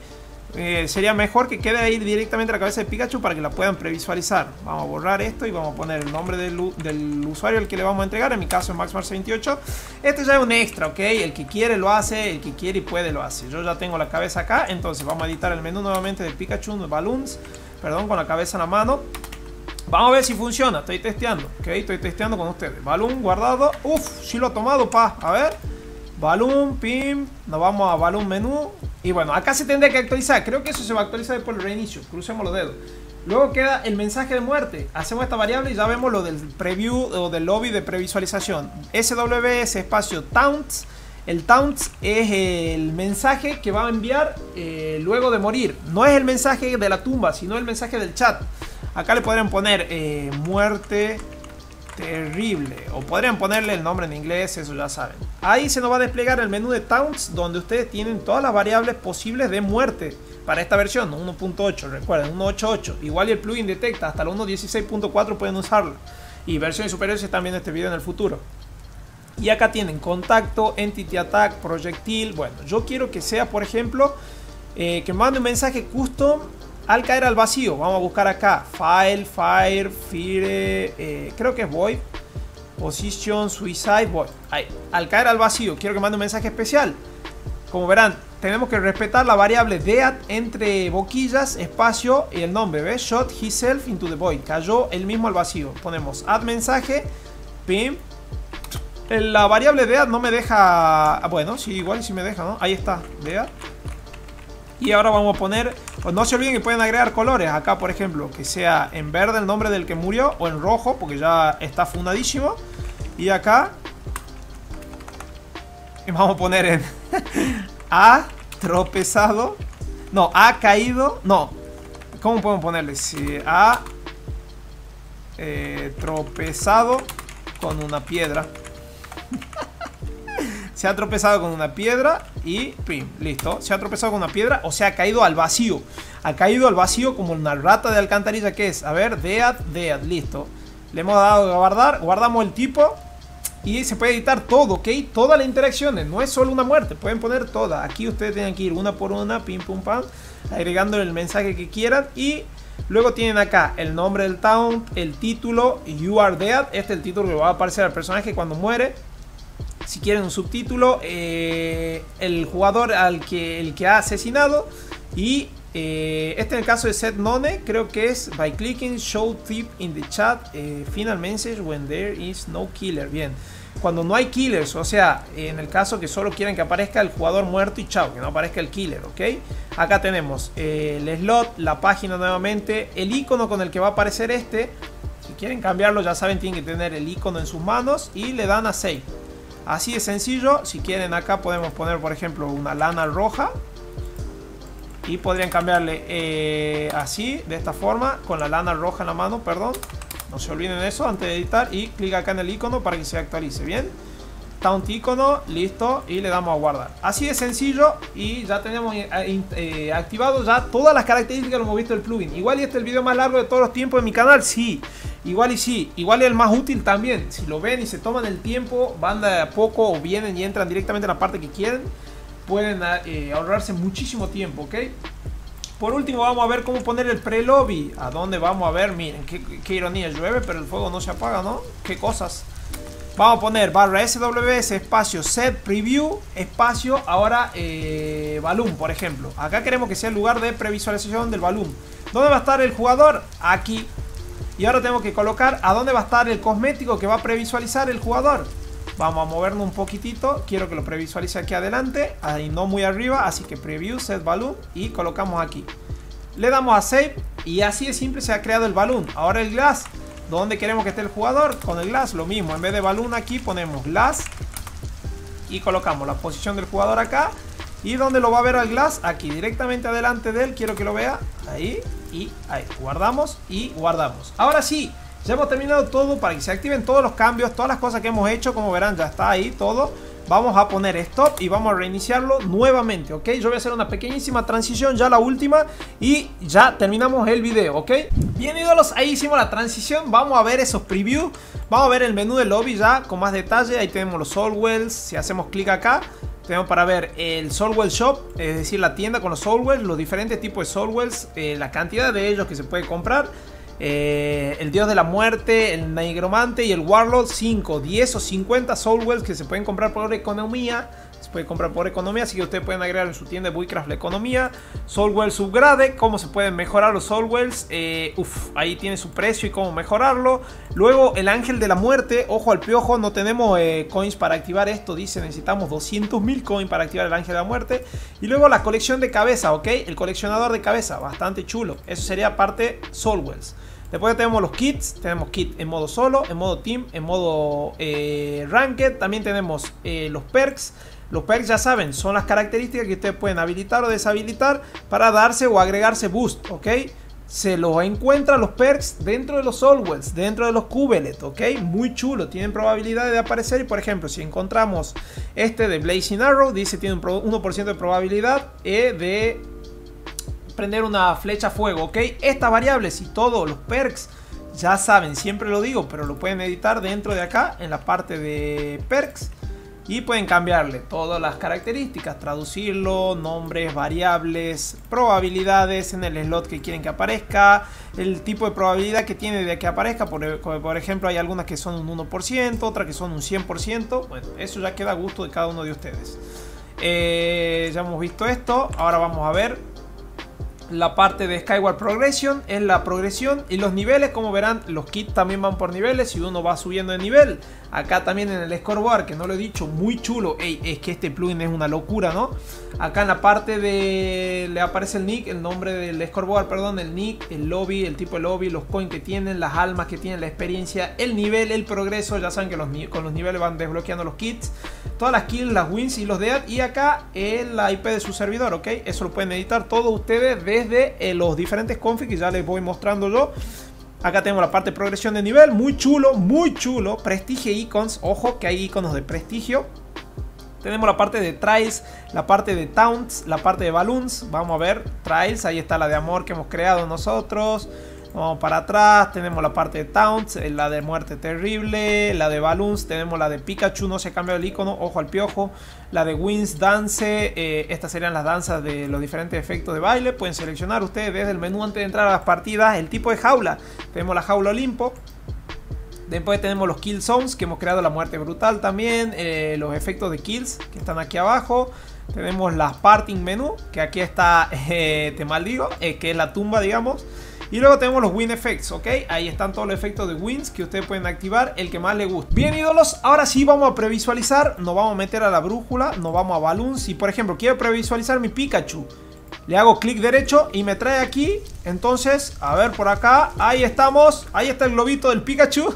eh, sería mejor que quede ahí directamente la cabeza de Pikachu para que la puedan previsualizar. Vamos a borrar esto y vamos a poner el nombre del, del usuario al que le vamos a entregar. En mi caso es MaxMarce veintiocho. Este ya es un extra, ¿ok? El que quiere lo hace, el que quiere y puede lo hace. Yo ya tengo la cabeza acá, entonces vamos a editar el menú nuevamente de Pikachu Balloons. Perdón, con la cabeza en la mano. Vamos a ver si funciona, estoy testeando, ok, estoy testeando con ustedes. Balloon guardado, uff, sí lo ha tomado, pa, a ver. Balloon, pim, nos vamos a Balloon menú. Y bueno, acá se tendría que actualizar, creo que eso se va a actualizar después del reinicio, crucemos los dedos. Luego queda el mensaje de muerte, hacemos esta variable y ya vemos lo del preview o del lobby de previsualización. S W S espacio taunts. El taunts es el mensaje que va a enviar eh, luego de morir. No es el mensaje de la tumba, sino el mensaje del chat. Acá le podrían poner eh, muerte terrible. O podrían ponerle el nombre en inglés, eso ya saben. Ahí se nos va a desplegar el menú de taunts, donde ustedes tienen todas las variables posibles de muerte. Para esta versión, uno punto ocho, recuerden, uno punto ocho punto ocho. Igual y el plugin detecta, hasta la uno punto dieciséis punto cuatro pueden usarlo. Y versiones superiores están viendo este video en el futuro. Y acá tienen contacto, entity attack, proyectil. Bueno, yo quiero que sea, por ejemplo, eh, que mande un mensaje custom al caer al vacío. Vamos a buscar acá file, fire, fire, eh, creo que es void, position, suicide, void. Ahí, al caer al vacío, quiero que mande un mensaje especial. Como verán, tenemos que respetar la variable dead entre boquillas, espacio y el nombre. ¿Ves? Shot himself into the void. Cayó él mismo al vacío. Ponemos add mensaje, pim. La variable dead no me deja. Bueno, sí, igual sí me deja, ¿no? Ahí está, dead. Y ahora vamos a poner, pues no se olviden que pueden agregar colores. Acá, por ejemplo, que sea en verde el nombre del que murió, o en rojo, porque ya está fundadísimo. Y acá y vamos a poner en ha tropezado. No, ha caído. No, ¿cómo podemos ponerle? Si ha eh, tropezado con una piedra. Se ha tropezado con una piedra y pim, listo. Se ha tropezado con una piedra o se ha caído al vacío. Ha caído al vacío como una rata de alcantarilla que es. A ver, dead, dead, listo. Le hemos dado a guardar, guardamos el tipo y se puede editar todo, ¿ok? Todas las interacciones, no es solo una muerte, pueden poner todas. Aquí ustedes tienen que ir una por una, pim, pum, pam, agregando el mensaje que quieran. Y luego tienen acá el nombre del taunt, el título, you are dead. Este es el título que va a aparecer al personaje cuando muere. Si quieren un subtítulo, eh, el jugador al que, el que ha asesinado. Y eh, este en el caso de Set None, creo que es by clicking show tip in the chat, eh, final message when there is no killer. Bien, cuando no hay killers, o sea, en el caso que solo quieren que aparezca el jugador muerto y chao, que no aparezca el killer, ¿ok? Acá tenemos eh, el slot, la página nuevamente, el icono con el que va a aparecer este. Si quieren cambiarlo, ya saben, tienen que tener el icono en sus manos y le dan a save. Así de sencillo. Si quieren acá podemos poner, por ejemplo, una lana roja. Y podrían cambiarle eh, así, de esta forma, con la lana roja en la mano, perdón. No se olviden de eso antes de editar. Y clic acá en el icono para que se actualice. Bien. Taunt icono, listo. Y le damos a guardar. Así de sencillo. Y ya tenemos eh, eh, activado ya todas las características que hemos visto del plugin. Igual y este es el video más largo de todos los tiempos de mi canal. Sí. Igual y sí, igual es el más útil también. Si lo ven y se toman el tiempo, van de a poco o vienen y entran directamente a la parte que quieren, pueden eh, ahorrarse muchísimo tiempo, ¿ok? Por último vamos a ver cómo poner el pre-lobby. ¿A dónde vamos a ver? Miren, qué, qué ironía, llueve pero el fuego no se apaga, ¿no? Qué cosas. Vamos a poner barra S W S espacio set preview espacio ahora eh, balloon, por ejemplo. Acá queremos que sea el lugar de previsualización del balloon. ¿Dónde va a estar el jugador? Aquí. Y ahora tenemos que colocar a dónde va a estar el cosmético que va a previsualizar el jugador. Vamos a movernos un poquitito. Quiero que lo previsualice aquí adelante, ahí no muy arriba. Así que preview, set balloon y colocamos aquí. Le damos a save y así de simple se ha creado el balloon. Ahora el glass. ¿Dónde queremos que esté el jugador? Con el glass lo mismo. En vez de balloon aquí ponemos glass. Y colocamos la posición del jugador acá. ¿Y dónde lo va a ver al glass? Aquí, directamente adelante de él. Quiero que lo vea. Ahí y ahí. Guardamos y guardamos. Ahora sí, ya hemos terminado todo para que se activen todos los cambios, todas las cosas que hemos hecho. Como verán, ya está ahí todo. Vamos a poner stop y vamos a reiniciarlo nuevamente, ¿ok? Yo voy a hacer una pequeñísima transición, ya la última, y ya terminamos el video, ¿ok? Bien, ídolos, ahí hicimos la transición. Vamos a ver esos previews. Vamos a ver el menú del lobby ya con más detalle. Ahí tenemos los Soul Wells. Si hacemos clic acá, Tenemos para ver el Soulwell Shop, es decir, la tienda con los Soulwells, los diferentes tipos de Soulwells, eh, la cantidad de ellos que se puede comprar. Eh, el Dios de la Muerte, el Negromante y el Warlord, cinco, diez o cincuenta Soulwells que se pueden comprar por economía. Se puede comprar por economía, así que ustedes pueden agregar en su tienda de Bullcraft la economía. Soulwells Upgrade, cómo se pueden mejorar los Soulwells. Eh, uf, ahí tiene su precio y cómo mejorarlo. Luego el Ángel de la Muerte, ojo al piojo, no tenemos eh, coins para activar esto. Dice necesitamos doscientos mil coins para activar el Ángel de la Muerte. Y luego la colección de cabeza, ok, el coleccionador de cabeza, bastante chulo. Eso sería parte Soulwells. Después tenemos los kits, tenemos kit en modo solo, en modo team, en modo eh, ranked. También tenemos eh, los perks. Los perks, ya saben, son las características que ustedes pueden habilitar o deshabilitar para darse o agregarse boost, ¿ok? Se los encuentran los perks dentro de los Soulwells, dentro de los Cubelet, ¿ok? Muy chulo, tienen probabilidad de aparecer. Y por ejemplo, si encontramos este de Blazing Arrow, dice tiene un uno por ciento de probabilidad eh, de prender una flecha a fuego, ¿ok? Estas variables y todos los perks, ya saben, siempre lo digo, pero lo pueden editar dentro de acá, en la parte de perks. Y pueden cambiarle todas las características, traducirlo, nombres, variables, probabilidades en el slot que quieren que aparezca, el tipo de probabilidad que tiene de que aparezca. Por, por ejemplo, hay algunas que son un uno por ciento, otras que son un cien por ciento. Bueno, eso ya queda a gusto de cada uno de ustedes. Eh, ya hemos visto esto, ahora vamos a ver la parte de Skyward Progression, es la progresión y los niveles. Como verán, los kits también van por niveles y uno va subiendo de nivel. Acá también en el scoreboard, que no lo he dicho, muy chulo. Ey, es que este plugin es una locura, ¿no? Acá en la parte de... le aparece el nick, el nombre del scoreboard, perdón, el nick, el lobby, el tipo de lobby, los coins que tienen, las almas que tienen, la experiencia, el nivel, el progreso. Ya saben que los, con los niveles van desbloqueando los kits, todas las kills, las wins y los death. Y acá en la I P de su servidor, ¿ok? Eso lo pueden editar todos ustedes desde eh, los diferentes configs que ya les voy mostrando yo. Acá tenemos la parte de progresión de nivel, muy chulo, muy chulo. Prestigio icons, ojo que hay iconos de prestigio. Tenemos la parte de Trials, la parte de Taunts, la parte de Balloons. Vamos a ver, Trials, ahí está la de amor que hemos creado nosotros. Vamos para atrás, tenemos la parte de Taunts, la de muerte terrible, la de Balloons, tenemos la de Pikachu, no se ha cambiado el icono, ojo al piojo. La de Wins Dance, eh, estas serían las danzas de los diferentes efectos de baile. Pueden seleccionar ustedes desde el menú antes de entrar a las partidas el tipo de jaula. Tenemos la jaula Olimpo. Después tenemos los Kill Zones, que hemos creado la muerte brutal también. Eh, los efectos de kills, que están aquí abajo. Tenemos las Parting Menú, que aquí está, eh, te maldigo, eh, que es la tumba, digamos. Y luego tenemos los Win Effects, ¿ok? Ahí están todos los efectos de Wins que ustedes pueden activar, el que más les guste. Bien, ídolos, ahora sí vamos a previsualizar. Nos vamos a meter a la brújula, nos vamos a Balloons. Si por ejemplo quiero previsualizar mi Pikachu, le hago clic derecho y me trae aquí. Entonces, a ver por acá, ahí estamos. Ahí está el globito del Pikachu.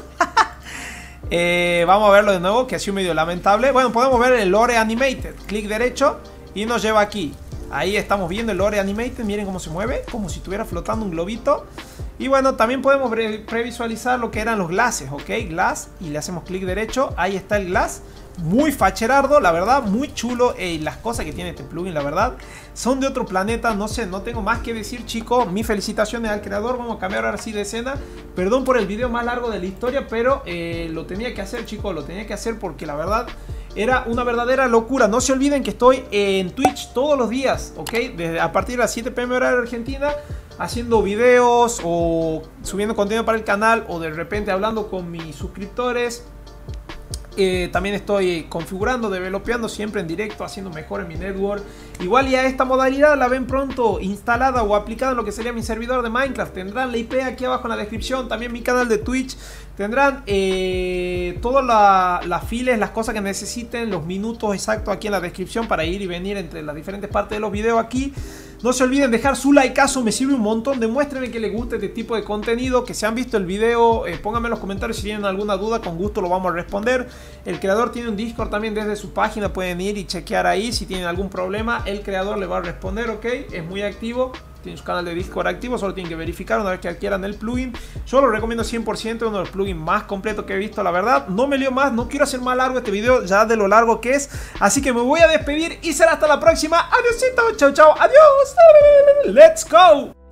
eh, Vamos a verlo de nuevo, que ha sido medio lamentable. Bueno, podemos ver el Lore Animated. Clic derecho y nos lleva aquí. Ahí estamos viendo el Lore Animated, miren cómo se mueve, como si estuviera flotando un globito. Y bueno, también podemos pre previsualizar lo que eran los glasses, ¿ok? Glass, y le hacemos clic derecho, ahí está el glass. Muy facherardo, la verdad, muy chulo. Y las cosas que tiene este plugin, la verdad, son de otro planeta. No sé, no tengo más que decir, chicos. Mis felicitaciones al creador. Vamos a cambiar ahora sí de escena. Perdón por el video más largo de la historia, pero eh, lo tenía que hacer, chicos. Lo tenía que hacer porque la verdad era una verdadera locura. No se olviden que estoy en Twitch todos los días, ¿ok? Desde, a partir de las siete pm hora de Argentina, haciendo videos o subiendo contenido para el canal, o de repente hablando con mis suscriptores. Eh, también estoy configurando, developeando siempre en directo, haciendo mejor en mi network. Igual ya esta modalidad la ven pronto instalada o aplicada en lo que sería mi servidor de Minecraft. Tendrán la I P aquí abajo en la descripción, también mi canal de Twitch. Tendrán eh, todas la, las files, las cosas que necesiten, los minutos exactos aquí en la descripción para ir y venir entre las diferentes partes de los videos aquí. No se olviden dejar su likeazo, me sirve un montón. Demuéstrenme que les gusta este tipo de contenido, que se han visto el video. Eh, pónganme en los comentarios si tienen alguna duda, con gusto lo vamos a responder. El creador tiene un Discord también desde su página, pueden ir y chequear ahí. Si tienen algún problema, el creador le va a responder, ok. Es muy activo, tiene su canal de Discord activo, solo tienen que verificar una vez que adquieran el plugin. Yo lo recomiendo cien por ciento, uno de los plugins más completos que he visto, la verdad. No me lío más, no quiero hacer más largo este video ya de lo largo que es. Así que me voy a despedir y será hasta la próxima. Adiósito, chao, chao, adiós. Let's go.